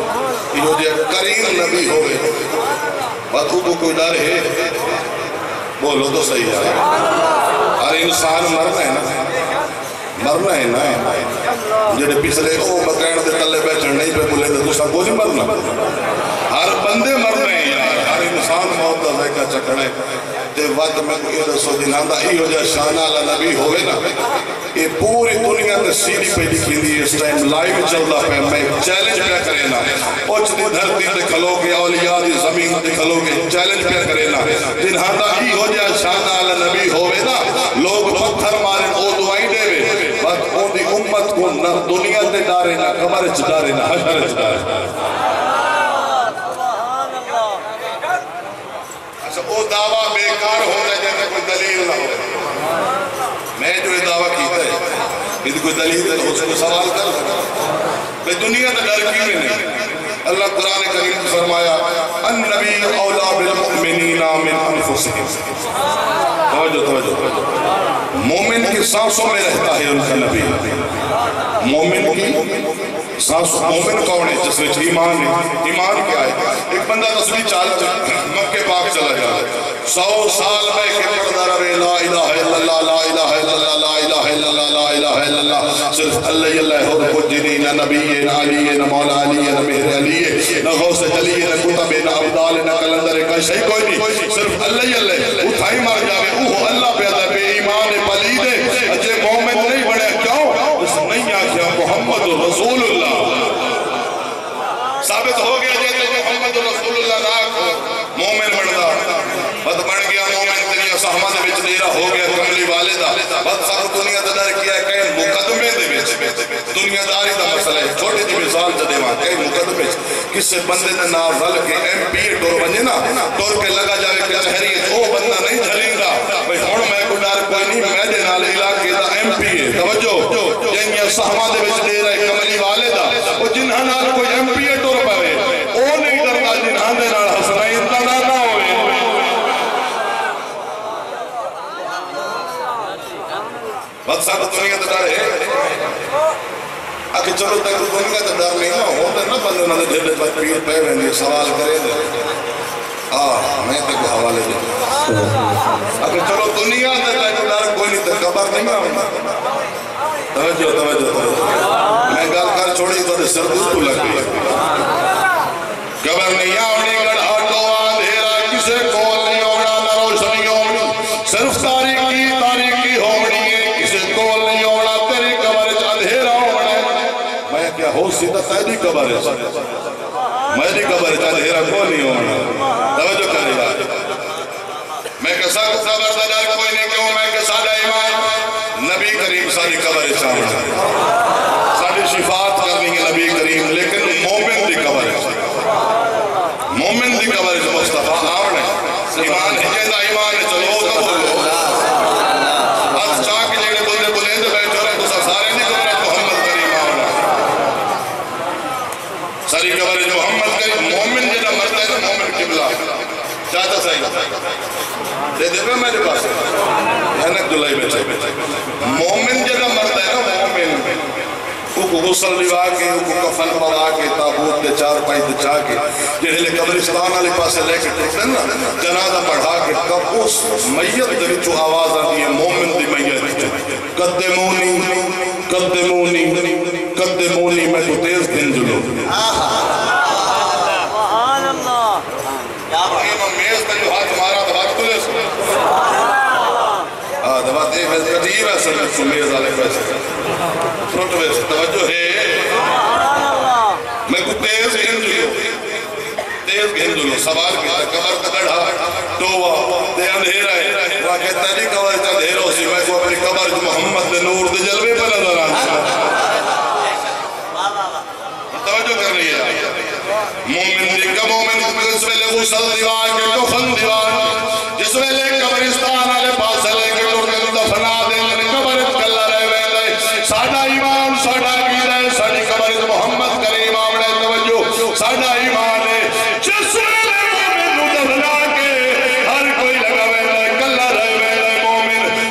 ایہو جے کریم نبی ہوئے باتوں کو کوئی ڈر ہے بولو تو صحیح ہے. ہر انسان مرنا ہے نا, مرنا ہے نا. جڑے پچھلے او بکرین دے تلے بیٹھن نہیں پہ بولے تو دوسرا کوئی مرنا. ہر بندے مرنا ہے یار, ہر انسان موت دا ذائقہ چکھنے. تے وقت میں کوئی دسو جنہاں دا ہی ہو جائے شانہ اللہ نبی ہوئے نا, یہ پوری دنیا تے سیدھی پہ لکھی دی اس ٹائم لائیو چلتا پہ. میں چیلنج پہ کرے نا, پوچھ دی دھرتی تے کھلو گے, اولیاء دی زمین تے کھلو گے, چیلنج پہ کرے نا. جنہاں دا ہی ہو جائے شانہ اللہ نبی ہوئے نا, لوگ پتھر مارے او دعائیں دے وے, بس او دی امت کو نہ دنیا تے ڈارے نا, قبر چ ڈارے نا, حشر چ ڈارے. اچھا وہ دعویٰ بیکار ہوتا ہے جیسے کوئی دلیل نہ ہو. میں جو یہ دعویٰ کیتا ہے یہ کوئی دلیل ہے تو اس کو سوال کر بھئی دنیا تو ڈر کیوں نہیں. اللہ قرآن کریم نے فرمایا النبی اولا بالمؤمنین من انفسہم. توجہ مومن کی سانسوں میں رہتا ہے ان کا نبی. مومن کی سانسوں, مومن کون ہے جس میں ایمان ہے. ایمان کیا ہے؟ ایک بندہ تصویر چال مکہ پاک چلا جائے 100 سال میں کہ پڑھتا رہے لا الہ الا اللہ لا الہ الا اللہ لا الہ الا اللہ لا الہ الا اللہ, صرف اللہ اللہ اور حجنی نہ نبی نہ علی نہ مولا علی نہ مہر علی نہ غوث علی نہ کتب نہ عبدال نہ کلندر کا شئی کوئی نہیں, صرف اللہ اللہ. اٹھائی مار جاوے اوہ اللہ پیدا بے ایمان پلید ہے. اجے مومن نہیں بڑھے کیوں؟ اس نہیں آکھیا محمد رسول اللہ. ثابت ہو گیا جیسے محمد رسول اللہ راک مومن بڑھتا بد بڑھ گیا. مومن دنیا صحمہ دے بچ دیرہ ہو گیا کملی والدہ. بد سارو دنیا دار کیا ہے کہیں مقدمے دے بچ دنیا داری دا مسئلہ ہے. چھوٹی جی مثال جدے وہاں کہیں مقدمے کس سے بندے نے نازل کے ایم پی ٹور بنجے نا, ٹور کے لگا جاوے کہ تحریت وہ بندہ نہیں جھلیں گا بھئی ہون میں کو ڈار کوئی نہیں, میں دے نال علاقے دا ایم پی ہے. توجہ جنگی صحمہ دے بچ دیرہ کملی والدہ وہ جنہاں نال کوئی ایم پی ٹور پہوے او نہیں ڈرتا جنہاں دے نال حسنائن تنا نہ ہوئے. بس ساتھ دنیا تو ڈر ہے. اگر چلو تک دنیا تو ڈر نہیں نہ ہوتا نا بندے انہوں نے جھلے پر پیر پہ رہنے سوال کریں دے میں تک حوالے دے. اگر چلو دنیا تو ڈر کوئی نہیں تو قبر نہیں آؤں. توجہ میں گل کر چھوڑی تو سر دل کو لگ گئی. قبر نہیں آؤنی گڑھا تو اندھیرا کسے کول نہیں ہونا نہ روشنی ہونی, صرف تاریکی تاریکی ہونی ہے, کسے کول نہیں ہونا تیری قبر اندھیرا ہونا. میں کیا ہو سیدھا تیری قبر ہے, میری قبر اندھیرا کو نہیں ہونا. توجہ کرے گا میں کہ ساتھ قبر دار کوئی نہیں کیوں. میں کہ سادہ ایمان نبی کریم ساری قبر چاہتا ہے, ساری شفاعت کرنی ہے نبی کریم, لیکن مومن دی قبر ہے. مومن دی قبر ہے مصطفیٰ آوڑے ایمان ہے جیدہ ایمان ہے. چلو تو بولو ہاتھ چاہ کے جگہ بولے بلند بیٹھو رہے تو سارے نہیں قبر محمد کریم آوڑے. ساری قبر ہے محمد کریم. مومن جیدہ مرد ہے نا مومن قبلہ چاہتا صحیح دے دے پہ میرے پاس محنت دلائی بیٹھے. مومن جیدہ مرد ہے نا مومن کو غسل لوا کے کو کفن پڑا کے تابوت کے چار پائی تے چاہ کے جہلے قبرستان والے پاسے لے کے ٹرتے نا جنازہ پڑھا کے کب اس میت دے وچوں آواز آتی ہے مومن دی میت قدمونی قدمونی قدمونی میں تو تیز دن جلو. سبحان اللہ. کیا بات ہے میز کا جو ہاتھ ہمارا دبات کو لے سو دبات ایک عجیب ہے سر کو میز والے پیسے فروٹ ویسے توجہ ہے. میں کو تیز گھن جلو سوال کیا قبر کا گڑھا ٹووا تے اندھیرا ہے. وہ کہتا ہے قبر کا اندھیرا سی میں کو اپنی قبر جو محمد دے نور دے جلوے پر نظر آنا. توجہ کر رہی ہے مومن دی کا مومن جس ویلے غسل دیوان کے کفن دیوان جس ویلے قبرستان والے پاس لے کے دفنا دے قبر کلا رہ ویلے ساڈا ایمان ساڈا عقیدہ ہے ساڈی قبر محمد کریم آوڑے. توجہ ساڈا ایمان ہے جس ویلے مومن دفنا کے ہر کوئی لگا ویلے کلا رہ ویلے مومن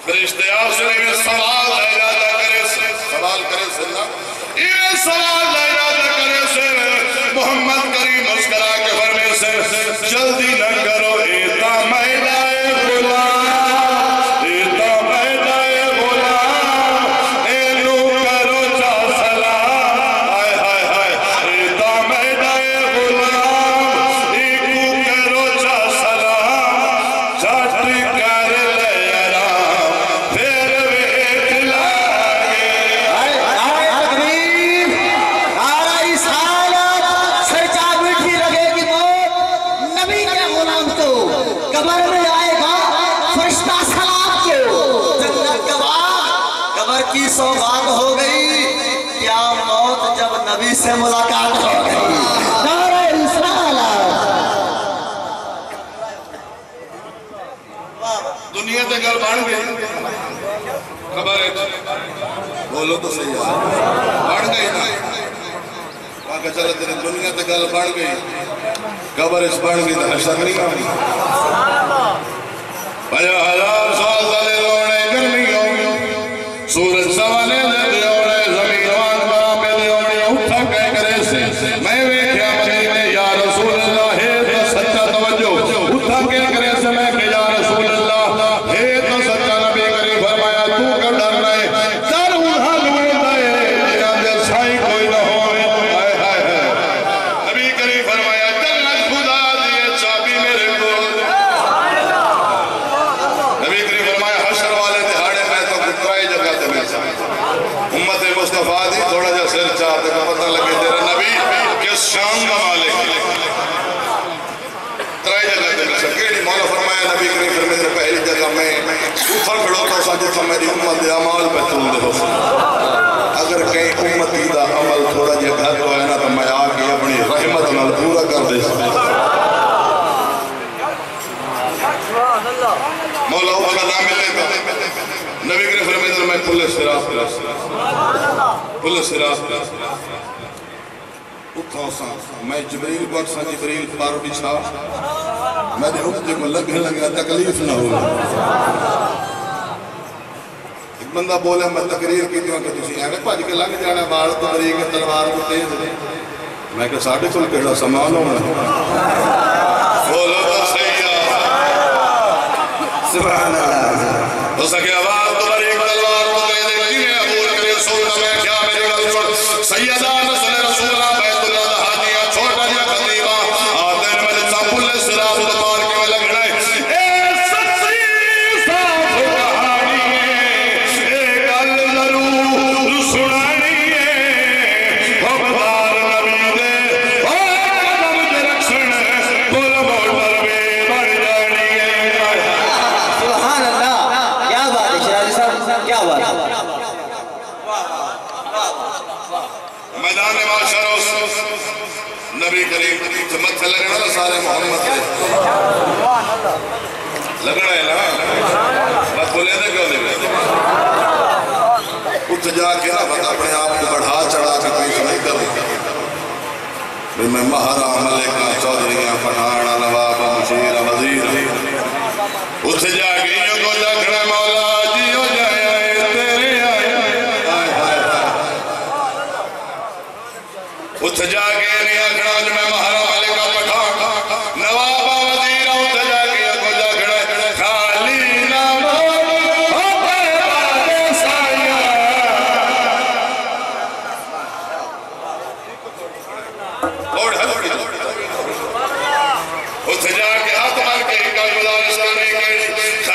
فرشتے آسنے میں سوال لے جاتا کرے سے سوال کرے سے نا یہ سوال لے جاتا کرے سے محمد کریم مسکرا کے فرمے سے جلدی نہ کرو ایتا میدائے غلام ایتا میدائے غلام اینو کرو جا سلام آئے ہائے ہائے ایتا میدائے غلام ایکو کرو جا سلام جاتی کر لے سوگات ہو گئی کیا موت جب نبی سے ملاقات ہو گئی نعرہ رسالت دنیا تے گل بن گئی خبر ہے بولو تو صحیح ہے بن گئی نا آگے چلے تیرے دنیا تے گل بن گئی خبر اس بن گئی تو حشر نہیں آگئی 50,000 سال دلے رونے گرمی ہوگی سورج سوانے دے دیوڑے زمین وان برا پہ دیوڑے اٹھا کہہ کرے سے میں ویکھیا مدینے یا رسول اللہ ہے تو سچا توجہ اٹھا کہہ کرے سے میں کہ یا رسول اللہ ہے تو سچا نبی کریم فرمایا تو کب ڈر رہے در اٹھا لوئے دائے جہاں دے سائی کوئی نہ ہوئے آئے ہائے ہائے نبی کریم فرمایا جنت خدا دیئے چابی میرے کو نبی کریم فرمایا حشر والے دہاڑے میں تو کترائی جگہ تے میں امت مصطفیٰ دی تھوڑا جا سر چاہتے کو پتہ لگے تیرا نبی کس شان کا مالک ترائی جگہ تے میں کیڑی مولا فرمایا نبی کریم فرمائے تیرے پہلی جگہ میں اوپر کھڑو تو ساتھ جتا میری امت دے عمال پہ تم دے ہو اگر کہیں امتی دا عمل تھوڑا جا گھر کو ہے نا تو میں آگے اپنی رحمت نال پورا کر دے مولا اوپر نہ ملے گا نبی کریم فرمائے میں کل سراف کل سراف اٹھاؤ ساں میں جبریل کو اکساں جبریل پار بچھا میں نے حکتے کو لگنے لگا تکلیف نہ ہو ایک بندہ بولے میں تقریر کی دیوں کہ تسی ایویں پاج کے لگ جانا بال تو بری کے تلوار کو تیز دے میں کہ ساڑھے کل کہڑا سامان ہونا بولو تو صحیح سبحان اللہ تو سکے آواز تو بری کے تلوار کو تیز دے جنہیں ابور کرے سولنا میں کیا میرے گل چھوڑ سیدہ نسل رسولہ بیت اللہ دہاتیہ چھوٹا جا قدیبہ آدھر میں جتا پل سراف دپار کے میں لگ رہے اے سچی صاف کہانی ہے اے گل ضرور سنانی ہے حبدار نبی دے قدم دے رکشن کل موٹر بے بڑھ جانی ہے سبحان اللہ کیا بات ہے شرازی صاحب کیا بات ہے میدان معاشر نبی کریم تو متھے لگنا نا سارے محمد دے لگنا ہے نا بات بولے دے کیوں نہیں اٹھ جا کے نا بتا اپنے آپ کو بڑھا چڑھا کے پیش نہیں کر میں مہارا ملکہ چودھریاں پٹھانا نواب مشیر وزیر اٹھ جا کے یوں کو جاکڑے مولا جی ہو جائے تیرے آئے اٹھ جا کے نہیں آکڑا جو میں مہارا ملکہ پٹھانا نواب وزیر اٹھ جا کے یوں کو جاکڑے خالی نواب ہوتے بارے سائیہ اور حضور اٹھ جا کے ہاتھ مار کے ایک گزارش کرنے کے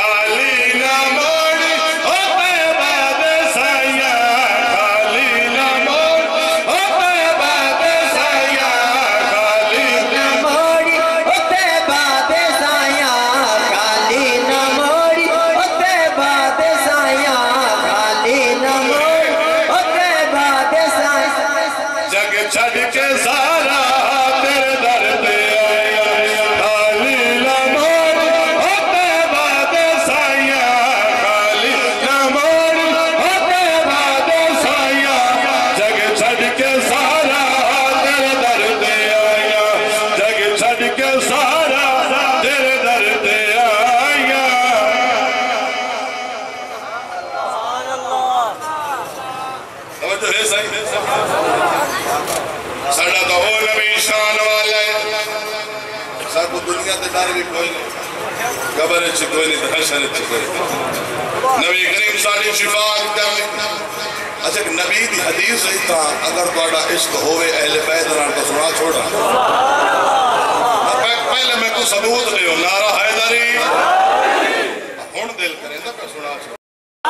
ساڑا تو وہ نبی شان والا ہے ساڑا کو دنیا تے ڈر بھی کوئی نہیں قبر اچھ کوئی نہیں حشر اچھ کوئی نبی کریم ساڑی شفاعت کرنے اچھا کہ نبی دی حدیث ہی تھا اگر توڑا عشق ہوئے اہل بیت ران تو سنا چھوڑا پہلے میں کو ثبوت لے ہو نعرہ حیدری ہون دل کریں تھا کہ سنا چھوڑا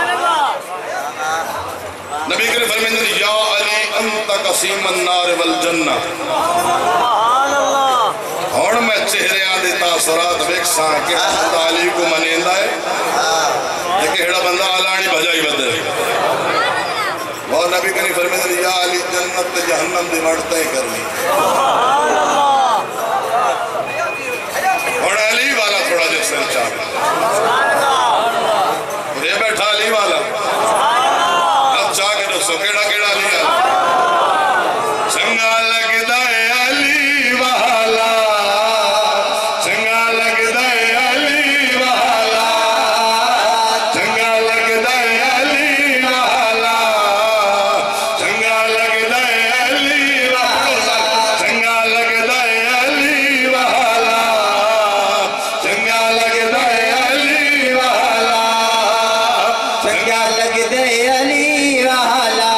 نبی کریم فرمیندے یا علی انت قسیم النار والجنہ ہون میں چہرے آدھے تاثرات ویکساں کہ حضرت علی کو منیندہ ہے لیکن ہیڑا بندہ آلانی بھجائی بدے اور نبی کریم فرمیندے یا علی جنت جہنم دی مڑتے کرنی اور علی والا تھوڑا جیسے چاہے اور یہ بیٹھا علی والا اب چاہ کے دوستو کیڑا کیڑا علی والا سنگا لگ دائے علی والا سنگا لگ دائے علی والا سنگا لگ دائے علی والا سنگا لگ دائے علی والا سنگا لگ دائے علی والا سنگا لگ دائے علی والا چنگا لگ دے علی والا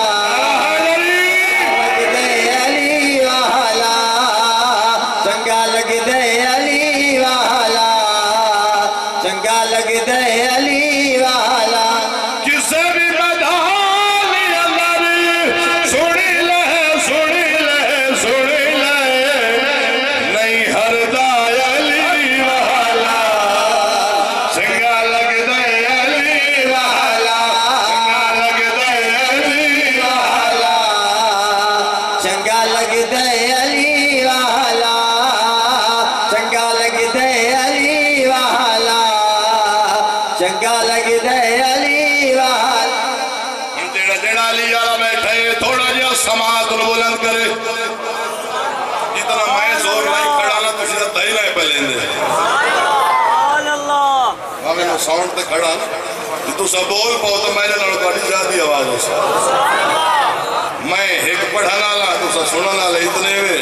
چنگا لگ دے علی والا چنگا لگ دے علی والا کسے بھی بدھانی اندر سنی لے سنی لے سنی لے نہیں ہردا علی والا سنگا لگ دے علی والا سنگا لگ دے علی والا چنگا لگ دے علی والا چنگا لگ دے علی والا چنگا لگ دے علی والا جیڑا جیڑا علی والا بیٹھے تھوڑا جہا سماعت بلند کرے جتنا میں زور نہیں کھڑا نا تو شدہ دہی نہیں پہلیں دے میں نے ساؤنڈ تے کھڑا نا تو سب بول پاؤ تو میں نے لڑکاڑی زیادی آواز ہو سا میں ایک پڑھانا لا تو سب سننا لا اتنے ہوئے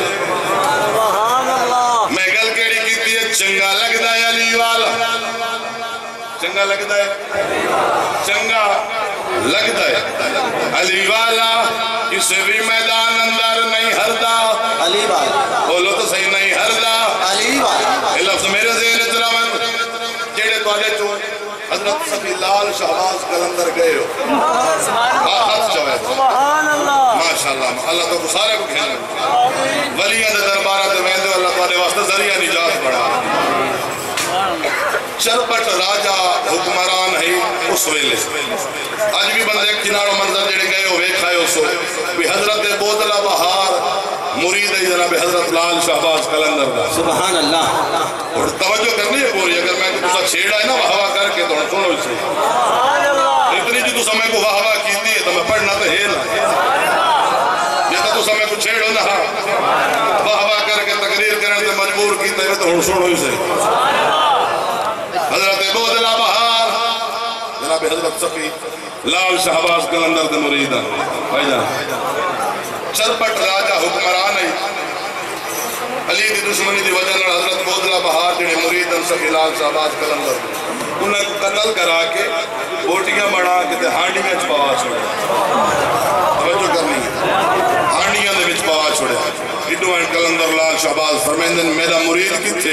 میں گل کیڑی کیتی ہے چنگا لگ دائے علی والا چنگا لگ دائے چنگا لگ دائے علی والا کسی بھی میدان اندر نہیں ہردا علی والا بولو تو صحیح نہیں ہردا علی والا یہ لفظ میرے ذہن چلاون جیڑے تو آجے چون حضرت صفی لال شہباز قلندر گئے ہو باہت چوئے ماشاءاللہ اللہ تو کو سارے کو کھیلے ولیاں دے دربارہ دے ویندے اللہ تعالی واسطہ ذریعہ نجات بڑھا چرپٹ راجہ حکمران ہے اس ویلے آج بھی بندے کناروں منظر جڑے گئے ہو ویکھائے ہو سو بھی حضرت بودلہ بہار مرید ہے جناب حضرت لال شہباز قلندر دا سبحان اللہ اور توجہ کرنی ہے پوری اگر میں تو چھیڑا ہے نا وہاں کر کے تو سنو اسے اتنی جو تو سمیں کو واہ کیتی ہے تو میں پڑھنا تو ہے نا یہ تو سمیں کو چھیڑو نا واہ کر کے تقریر کرنے تو مجبور کیتا ہے تو سنو اسے حضرت بودلہ بہار جناب حضرت صفی لال شہباز قلندر دے مریدہ بھائی جان چرپٹ راجہ حکمران ہے علی دی دشمنی دی وجہ نال حضرت بودلہ بہار جنہیں مریدن صفی لال شہباز قلندر انہیں قتل کرا کے بوٹیاں بڑھا کے تے ہانڈیاں چھپاوا چھوڑے توجہ کرنی ہے ہانڈیاں دے وچ پاوا چھوڑے ایڈو اینڈ قلندر لال شہباز فرمیندن میرا مرید کتھے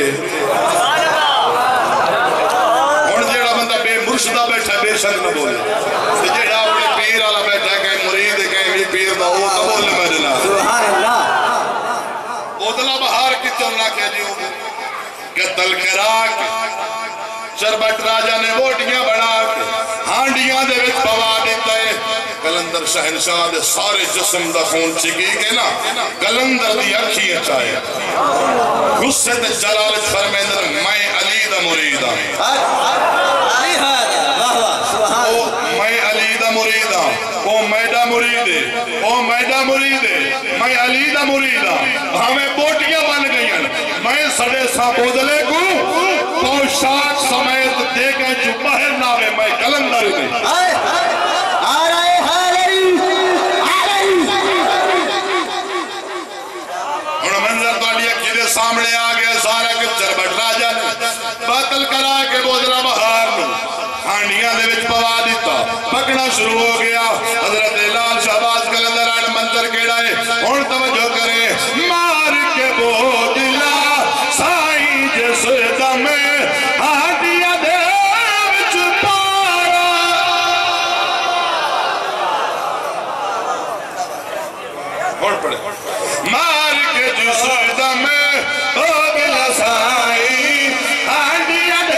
ہن جیڑا بندہ بے مرشدہ بیٹھا بے شک نہ بولے جیڑا اپنے پیر والا بیٹھا کہ مرید کہیں بھی پیر دا وہ نہ بولے میرے نال سبحان اللہ بودلہ بہار کی چلنا کہہ دیو قتل کرا کے چربٹ راجہ نے بوٹیاں بڑھا کے ہانڈیاں دے وچ پوا دیتا ہے قلندر شہنشاہ دے سارے جسم دا خون چگی کے نا قلندر دی اکھیاں چاہے غصے تے جلالت فرمیندر میں علی دا مریدہ علی حاضر واہ واہ سبحان اللہ میں علی دا مریدہ او میڈا مریدے او میڈا مریدے میں علی دا مریدہ ہمیں بوٹیاں بن گئی ہیں میں سڑے سا بودلے کو پوشاک سمیت دے گئے جو باہر ناوے میں قلندر دے دے وچ پوا دیتا پکنا شروع ہو گیا حضرت لال شہباز کلندر آن منظر کیڑا ہے اور توجہ کریں مار کے بودلا سائیں جس دم آدیا دے وچ پارا اور پڑھے مار کے جس دم بودلا سائیں آدیا دے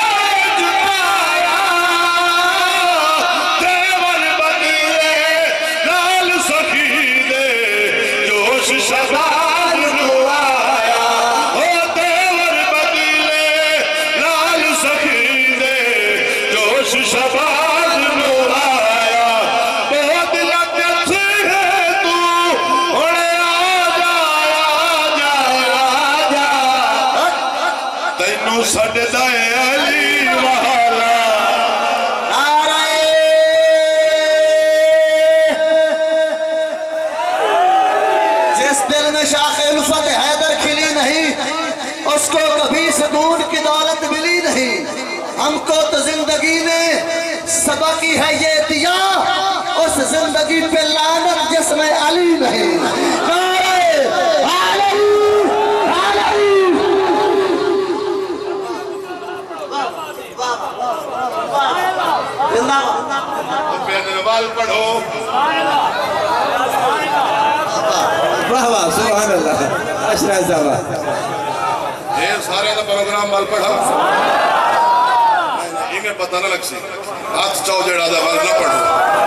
اس کو کبھی سکون کی دولت ملی نہیں ہم کو تو زندگی نے سبق ہی ہے یہ دیا اس زندگی پہ لعنت جس میں علی نہیں پڑھو واہ واہ سبحان اللہ اشرا زوا یہ سارے دا پروگرام بال پڑھا یہ میں پتہ نہ لگ سی ہاتھ چاو جڑا دا بال نہ پڑھو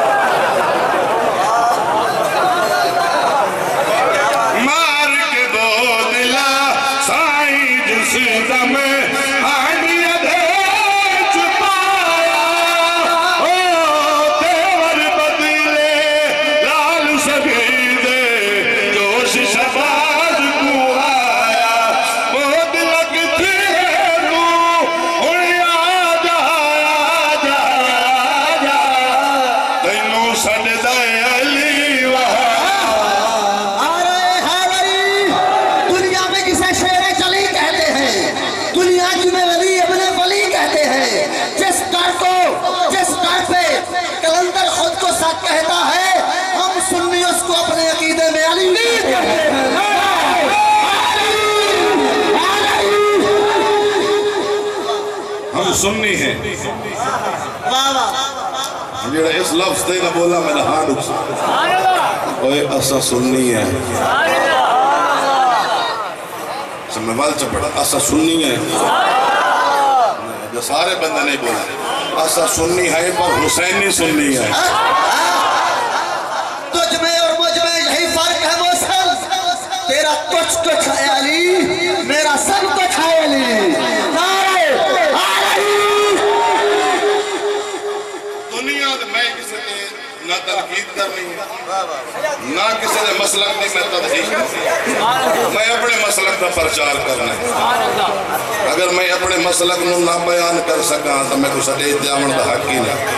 مار کے بودلا سائیں جس دم آنیا دے چپایا او تیور بدلے لال سبید جوش شباز کو آیا بہت لگتی ہے تو انہیں آجا تینوں سڑ دائے علی کہتا ہے ہم سنی اس کو اپنے عقیدے میں علی ہم سنی ہیں جیڑا اس لفظ دے نہ بولا میں نہاں رکھا اوہ اسا سنی ہے سمیں وال چپڑا اسا سنی ہے جو سارے بندے نہیں بولا اسا سنی ہے پر حسینی سنی ہے تجھ میں اور مجھ میں یہی فرق ہے موسل تیرا کچھ کچھ ہے علی میرا سب کچھ ہے علی دنیا میں کسی نے نہ تنقید کرنی ہے نہ کسی نے مسلک نہیں میں تدحیق میں اپنے مسلک کا پرچار کرنا ہے اگر میں اپنے مسلک نہ بیان کر سکاں تو میں کچھ اٹیج جامن دا حق ہی نہیں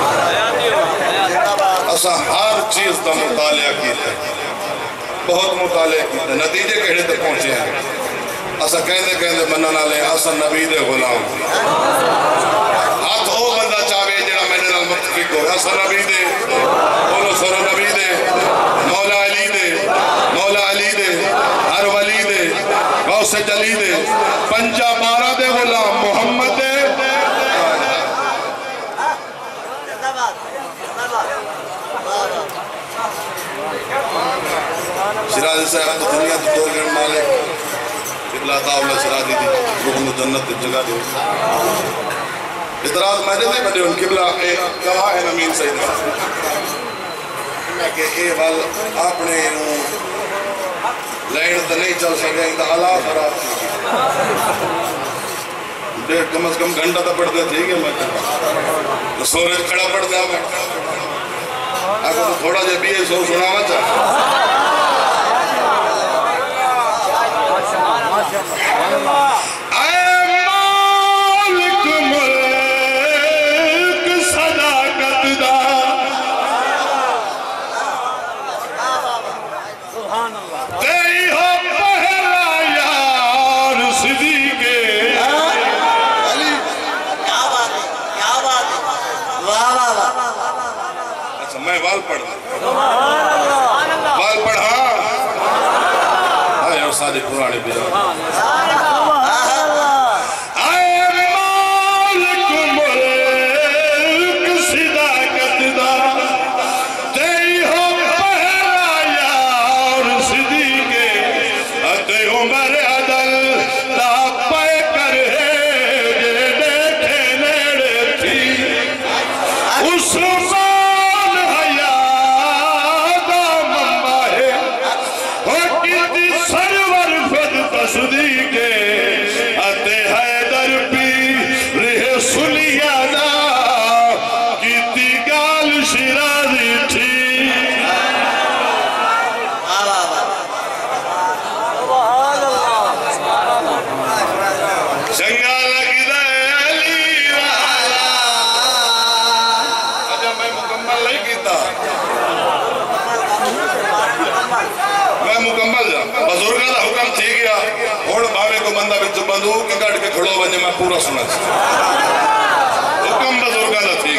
اسا ہر چیز کا مطالعہ کیتا ہے بہت مطالعہ کیتا ہے نتیجے کہڑے تک پہنچے ہیں اسا کہندے مننا نہ لیں اسا نبی دے غلام ہاتھ او بندہ چاہے جڑا میں نے متفق ہو اسا نبی دے بولو سورا نبی دے مولا علی دے ہر ولی دے غوث جلی دے پنجا بارہ دے غلام محمد دے شرازی صاحب تو دنیا تو دور گرن مالک قبلہ تاولہ شرازی دی رکن جنت جگہ دے اعتراض محجد نہیں بڑے ان قبلہ گواہ ہے نمین سید میں کہ اے وال اپنے لائن تو نہیں چل سکے ان علا خراب ڈیڑھ کم از کم گھنٹہ تو پڑھتے تھے کہ میں سورج کھڑا پڑھتا میں اگر تو تھوڑا جے بھی سو سناوا چاہتا اے مالک ملک صداقت دا تیری ہو پہلا یار صدیقے اچھا میں وال پڑھ وال پڑھا آئے اور سارے پرانے بیان بندوق کٹ کے کھڑو بنے میں پورا سنا حکم بزرگاں دا تھی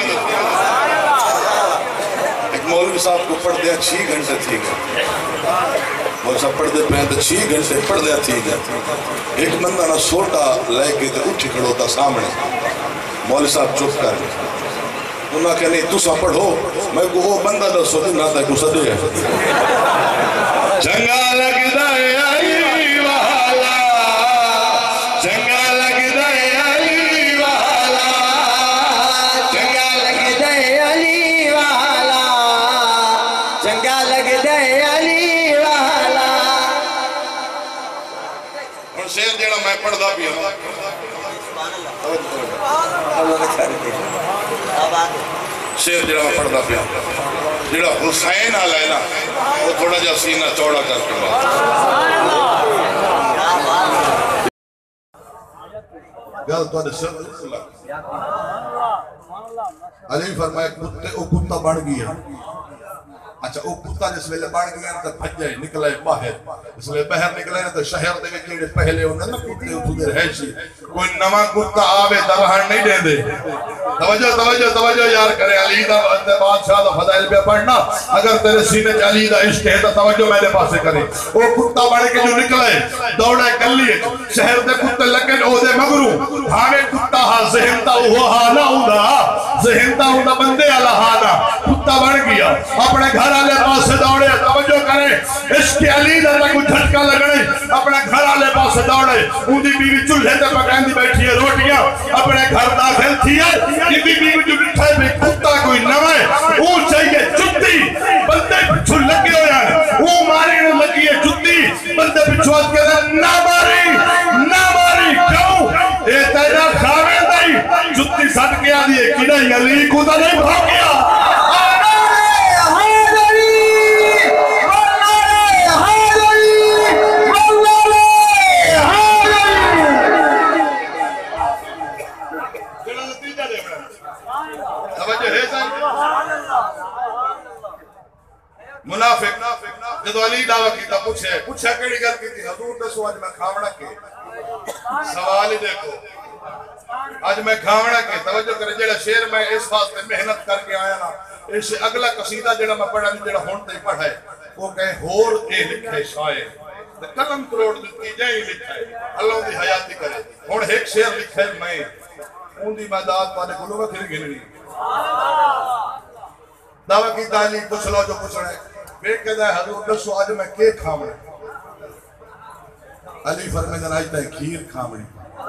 ایک مولوی صاحب کو پڑھ دیا 6 گھنٹے تھی گئے مولوی صاحب پڑھ دے پہنے تو 6 گھنٹے پڑھ دیا تھی گئے ایک بندہ نہ سوٹا لے کے اٹھی کھڑو تا سامنے مولوی صاحب چپ کر گئے انہاں کہ نہیں تُسا پڑھو میں کو وہ بندہ دا سو دن آتا ہے کسا دے جنگا لگ دائے آئی پڑھدا پیا شیر جڑا میں پڑھدا پیا جڑا حسین آلا ہے نا وہ تھوڑا جا سینہ چوڑا کر کے گل تو سر علی فرمایا کتے او کتا بڑھ گیا اچھا او کتا جس ویلے بڑھ گیا تو بھجے نکلے باہر اس لئے باہر نکلے تو شہر دے وچ جڑے پہلے ہوندے نا کتے اتھو دے رہشی کوئی نواں کتا آوے درہن نہیں دے دے توجہ یار کرے علی دا بادشاہ دا فضائل پہ پڑھنا اگر تیرے سینے چ علی دا عشق ہے تو توجہ میرے پاسے کرے او کتا بڑھ کے جو نکلے دوڑے گلی شہر دے کتے لگن او دے مگرو ہاوے کتا ہا ذہن دا وہ حالا ہوندا ذہن دا ہوندا بندے والا حالا کتا بڑھ گیا اپنے گھر والے پاسے دوڑے توجہ کرے عشق علی دا کوئی جھٹکا لگنے اپنے گھر والے پاسے دوڑے اون دی بیوی چولہے تے پکاندی بیٹھی ہے روٹیاں اپنے گھر داخل تھی ہے کہ بیوی جو بٹھے میں کتا کوئی نوے اون چاہیے جتی بندے پچھو لگے ہویا ہے اون ماری نے لگی ہے جتی بندے پچھو آت کے نہ ماری کیوں اے تیرا کھاوے دائی جتی سٹ کے آدھی ہے کہ نہیں علی کو دا نہیں بھاگ گیا منافق جدو علی دعویٰ کیتا پوچھے کیڑی گل کی تھی حضور دسو آج میں کھاونا کے سوال ہی دیکھو آج میں کھاونا کے توجہ کرے جڑا شیر میں اس واسطے محنت کر کے آیا نا اس اگلا قصیدہ جڑا میں پڑھا نہیں جڑا ہون تے پڑھا ہے وہ کہے ہور اے لکھے شاعر قلم کروڑ دیتی جائیں لکھا ہے اللہ دی حیاتی کرے ہون ایک شیر لکھا ہے میں اون دی مداد پانے کلو میں پھر گننی دعویٰ کی تعلیم پوچھ لو جو پوچھنا ہے بیٹ کہتا ہے حضور دسو آج میں کے کھامنے علی فرمائے جن آجتا ہے کھیر کھامنے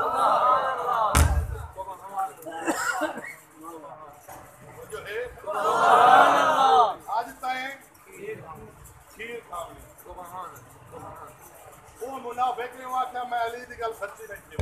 آجتا ہے کھیر کھامنے وہ منافق نے ہوا کہ میں علی دی گل سچی نہیں کیوں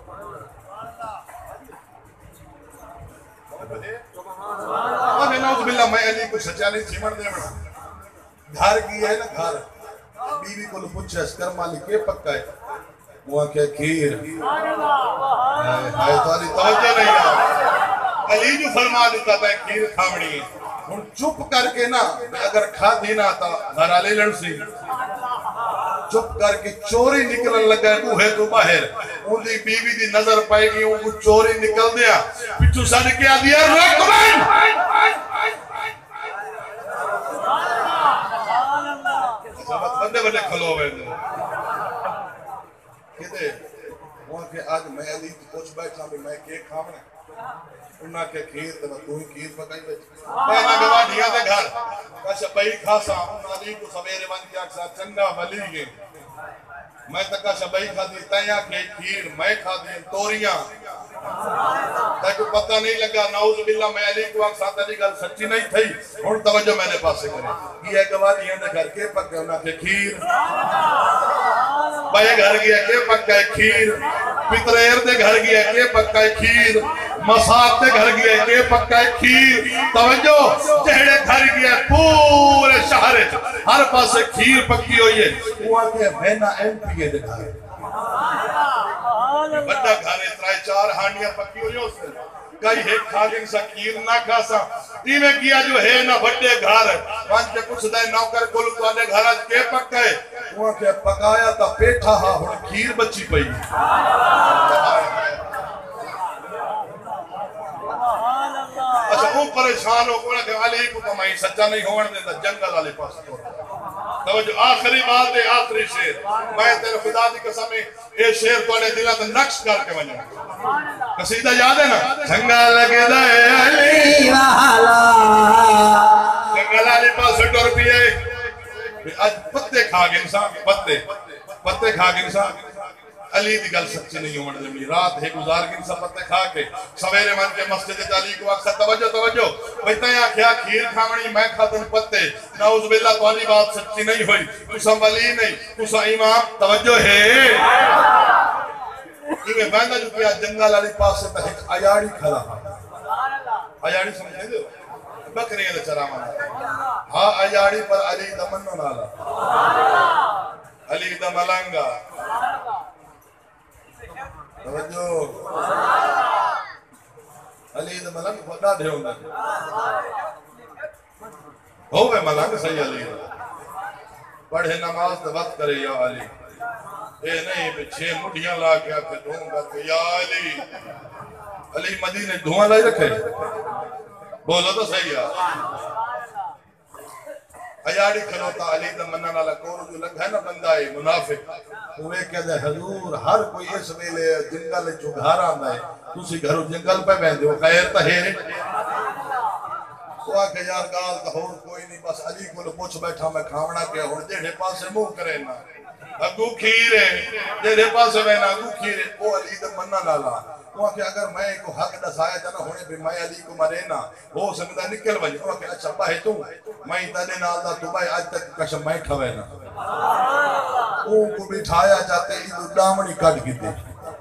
میں علی کو سچا نہیں چھمڑ دے بڑا گھر کی ہے نا گھر بیوی کو پوچھا اس کرمالی کے پکا ہے وہ کیا کھیر ہائے تو علی توجہ نہیں آ علی جو فرما دیتا تھا کھیر کھامنی ہے ہن چپ کر کے نا اگر کھا دینا تا گھر والے لڑ سی چپ کر کے چوری نکلن لگا ہے ہے تو باہر ان دی بیوی دی نظر پائے گی ان کو چوری نکل دیا پچھو سڑ کے آ دیا رکھ انہاں کے کھیر تے تو ہی کھیر پکائی بیٹھی میں نہ گواڈیاں دے گھر کش بئی کھاسا انہاں علی کو سویرے من کے اکسا چنگا ولی گے میں تکا شبئی کھا دی تیاں کے کھیر میں کھا دی توریاں تاکہ پتہ نہیں لگا نعوذ باللہ میں علی کو اکسا تیری گل سچی نہیں تھی اور توجہ میں نے پاسے کرے یہ گواڈیاں دے گھر کے پکے انہاں کے کھیر بھائی گھر گیا کے پکا کھیر پتریر دے گھر گیا کے پکا کھیر مساق دے گھر گیا کے پکا کھیر توجہ جہڑے گھر گیا پورے شہر ہر پاس کھیر پکی ہوئی ہے وہ آتے مینا ایم پی اے دے گھر بڑا گھر اترائی 4 ہانیاں پکی ہوئی اس سے کئی ایک کھاگن سا کھیر نہ کھاسا ایمیں کیا جو ہے نہ بڑے گھر وانچ کے کچھ دائے نوکر کلو تو آنے گھر آج کے پکائے وہاں کے پکایا تا پیٹھا ہاں ہون کھیر بچی پئی اچھا وہ پریشان ہو گیا کہ علی کو کمائی سچا نہیں ہونے دیتا جنگل والے پاس توجہ آخری بات ہے آخری شیر میں تیرے خدا دی قسم اے شیر تو نے دلہ تو نقش کر کے بنیا قصیدہ یاد ہے نا جنگل لگے دے علی والا جنگل علی پاس ڈور پیے آج پتے کھا گئے انسان پتے کھا گئے انسان علی دی گل سچی نہیں ہونے دے رات ہے گزار گئے انسان پتے کھا کے سویرے من کے مسجد علی کو اکثر توجہ بیتا یا کیا کھیر کھامنی میں کھاتن پتے نعوذ باللہ تو علی بات سچی نہیں ہوئی تسا ولی نہیں تسا امام توجہ ہے یہ بندہ جو کیا جنگل علی پاس سے ایک ایاڑی کھلا ایاڑی سمجھے دے بکریاں دے چراما ہاں ایاڑی پر علی دا منو نالا علی دا ملنگا توجہ علی دا ملنگ بڑا دے ہوگا ہوئے ملنگ صحیح علی پڑھے نماز دا وقت کرے یا علی اے نہیں پہ 6 مٹھیاں لا کے آپ کے دھوں گا کہ یا علی علی مدینے دھواں لائی رکھے بولو تو صحیح ایاڑی کھلوتا علی دا منہ نالا کورو جو لگ ہے نا بندہ ہے منافق وہ کہتے ہیں حضور ہر کوئی اس ویلے جنگل جو گھر آندا ہے تسی گھرو جنگل پہ بیندے ہو خیر تا ہے وہ آکے یار گال تا ہور کوئی نہیں بس علی کو لو پوچھ بیٹھا میں کھاونا کیا ہوں جیڑے پاس سے منہ کرے نا اگو کھیرے جیڑے پاس سے میں نا اگو کھیرے وہ علی دا منہ نالا وہ کہ اگر میں کو حق دسایا جانا ہونے بھی میں علی کو مرے نا ہو سکتا نکل بھائی وہ کہ اچھا باہے تو میں تانے نال دا تو بھائی آج تک کشم میں کھوے نا وہ کو بٹھایا جاتے ادھو ڈامنی کٹ کی دے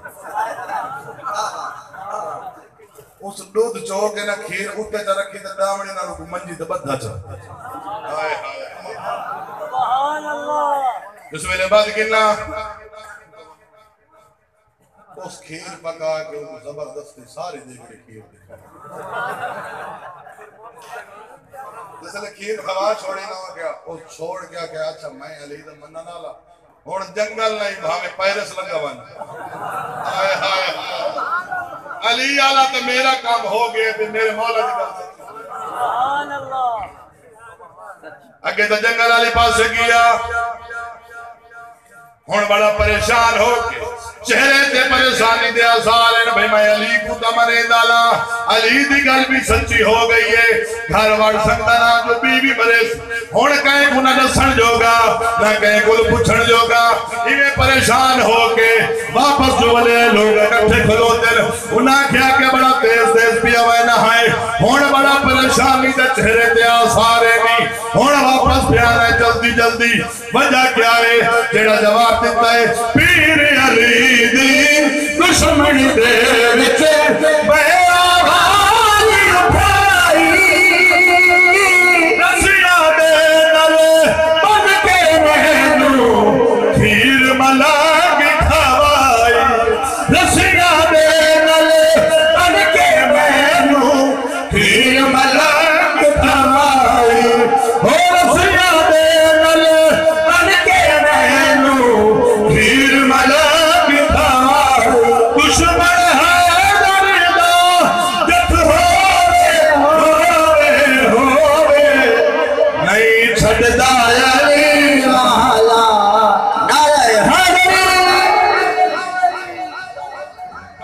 اس دودھ چوکے نا کھیر اٹھے تا رکھی تا ڈامنی نا کو منجی تا بدھا چا سبحان اللہ جس ویلے بعد گنا اس کھیر پکا کے ان زبردستی سارے دیکھے کھیر دیکھا جس لئے کھیر خوا چھوڑی نہ ہو گیا وہ چھوڑ گیا کہ اچھا میں علی دا منہ نالا اور جنگل نہیں بھامے پیرس لگا بن آئے ہائے علی آلہ تو میرا کام ہو گئے پھر میرے مولا دی بات سبحان اللہ اگے تو جنگل علی پاس سے گیا ہون بڑا پریشان ہو کے چہرے تے پریشانی دے آثار ہیں بھئی میں علی کو تمنے ڈالا علی دی گل بھی سچی ہو گئی ہے گھر وڑ سکتا نا جو بی بی پریش ہون کہیں کو نہ دسن جوگا نہ کہیں کو پوچھن جوگا یہ پریشان ہو کے واپس جو والے لوگ اکٹھے کھلوتے انہاں کیا کہ بڑا تیز پیا ہوئے نہائے ہون بڑا پریشانی دے چہرے تے آثار ہیں ہون واپس پیانا ہے جلدی وجہ کیا ہے جیڑا جواب دیتا ہے پیر علی دی دشمنی دے وچے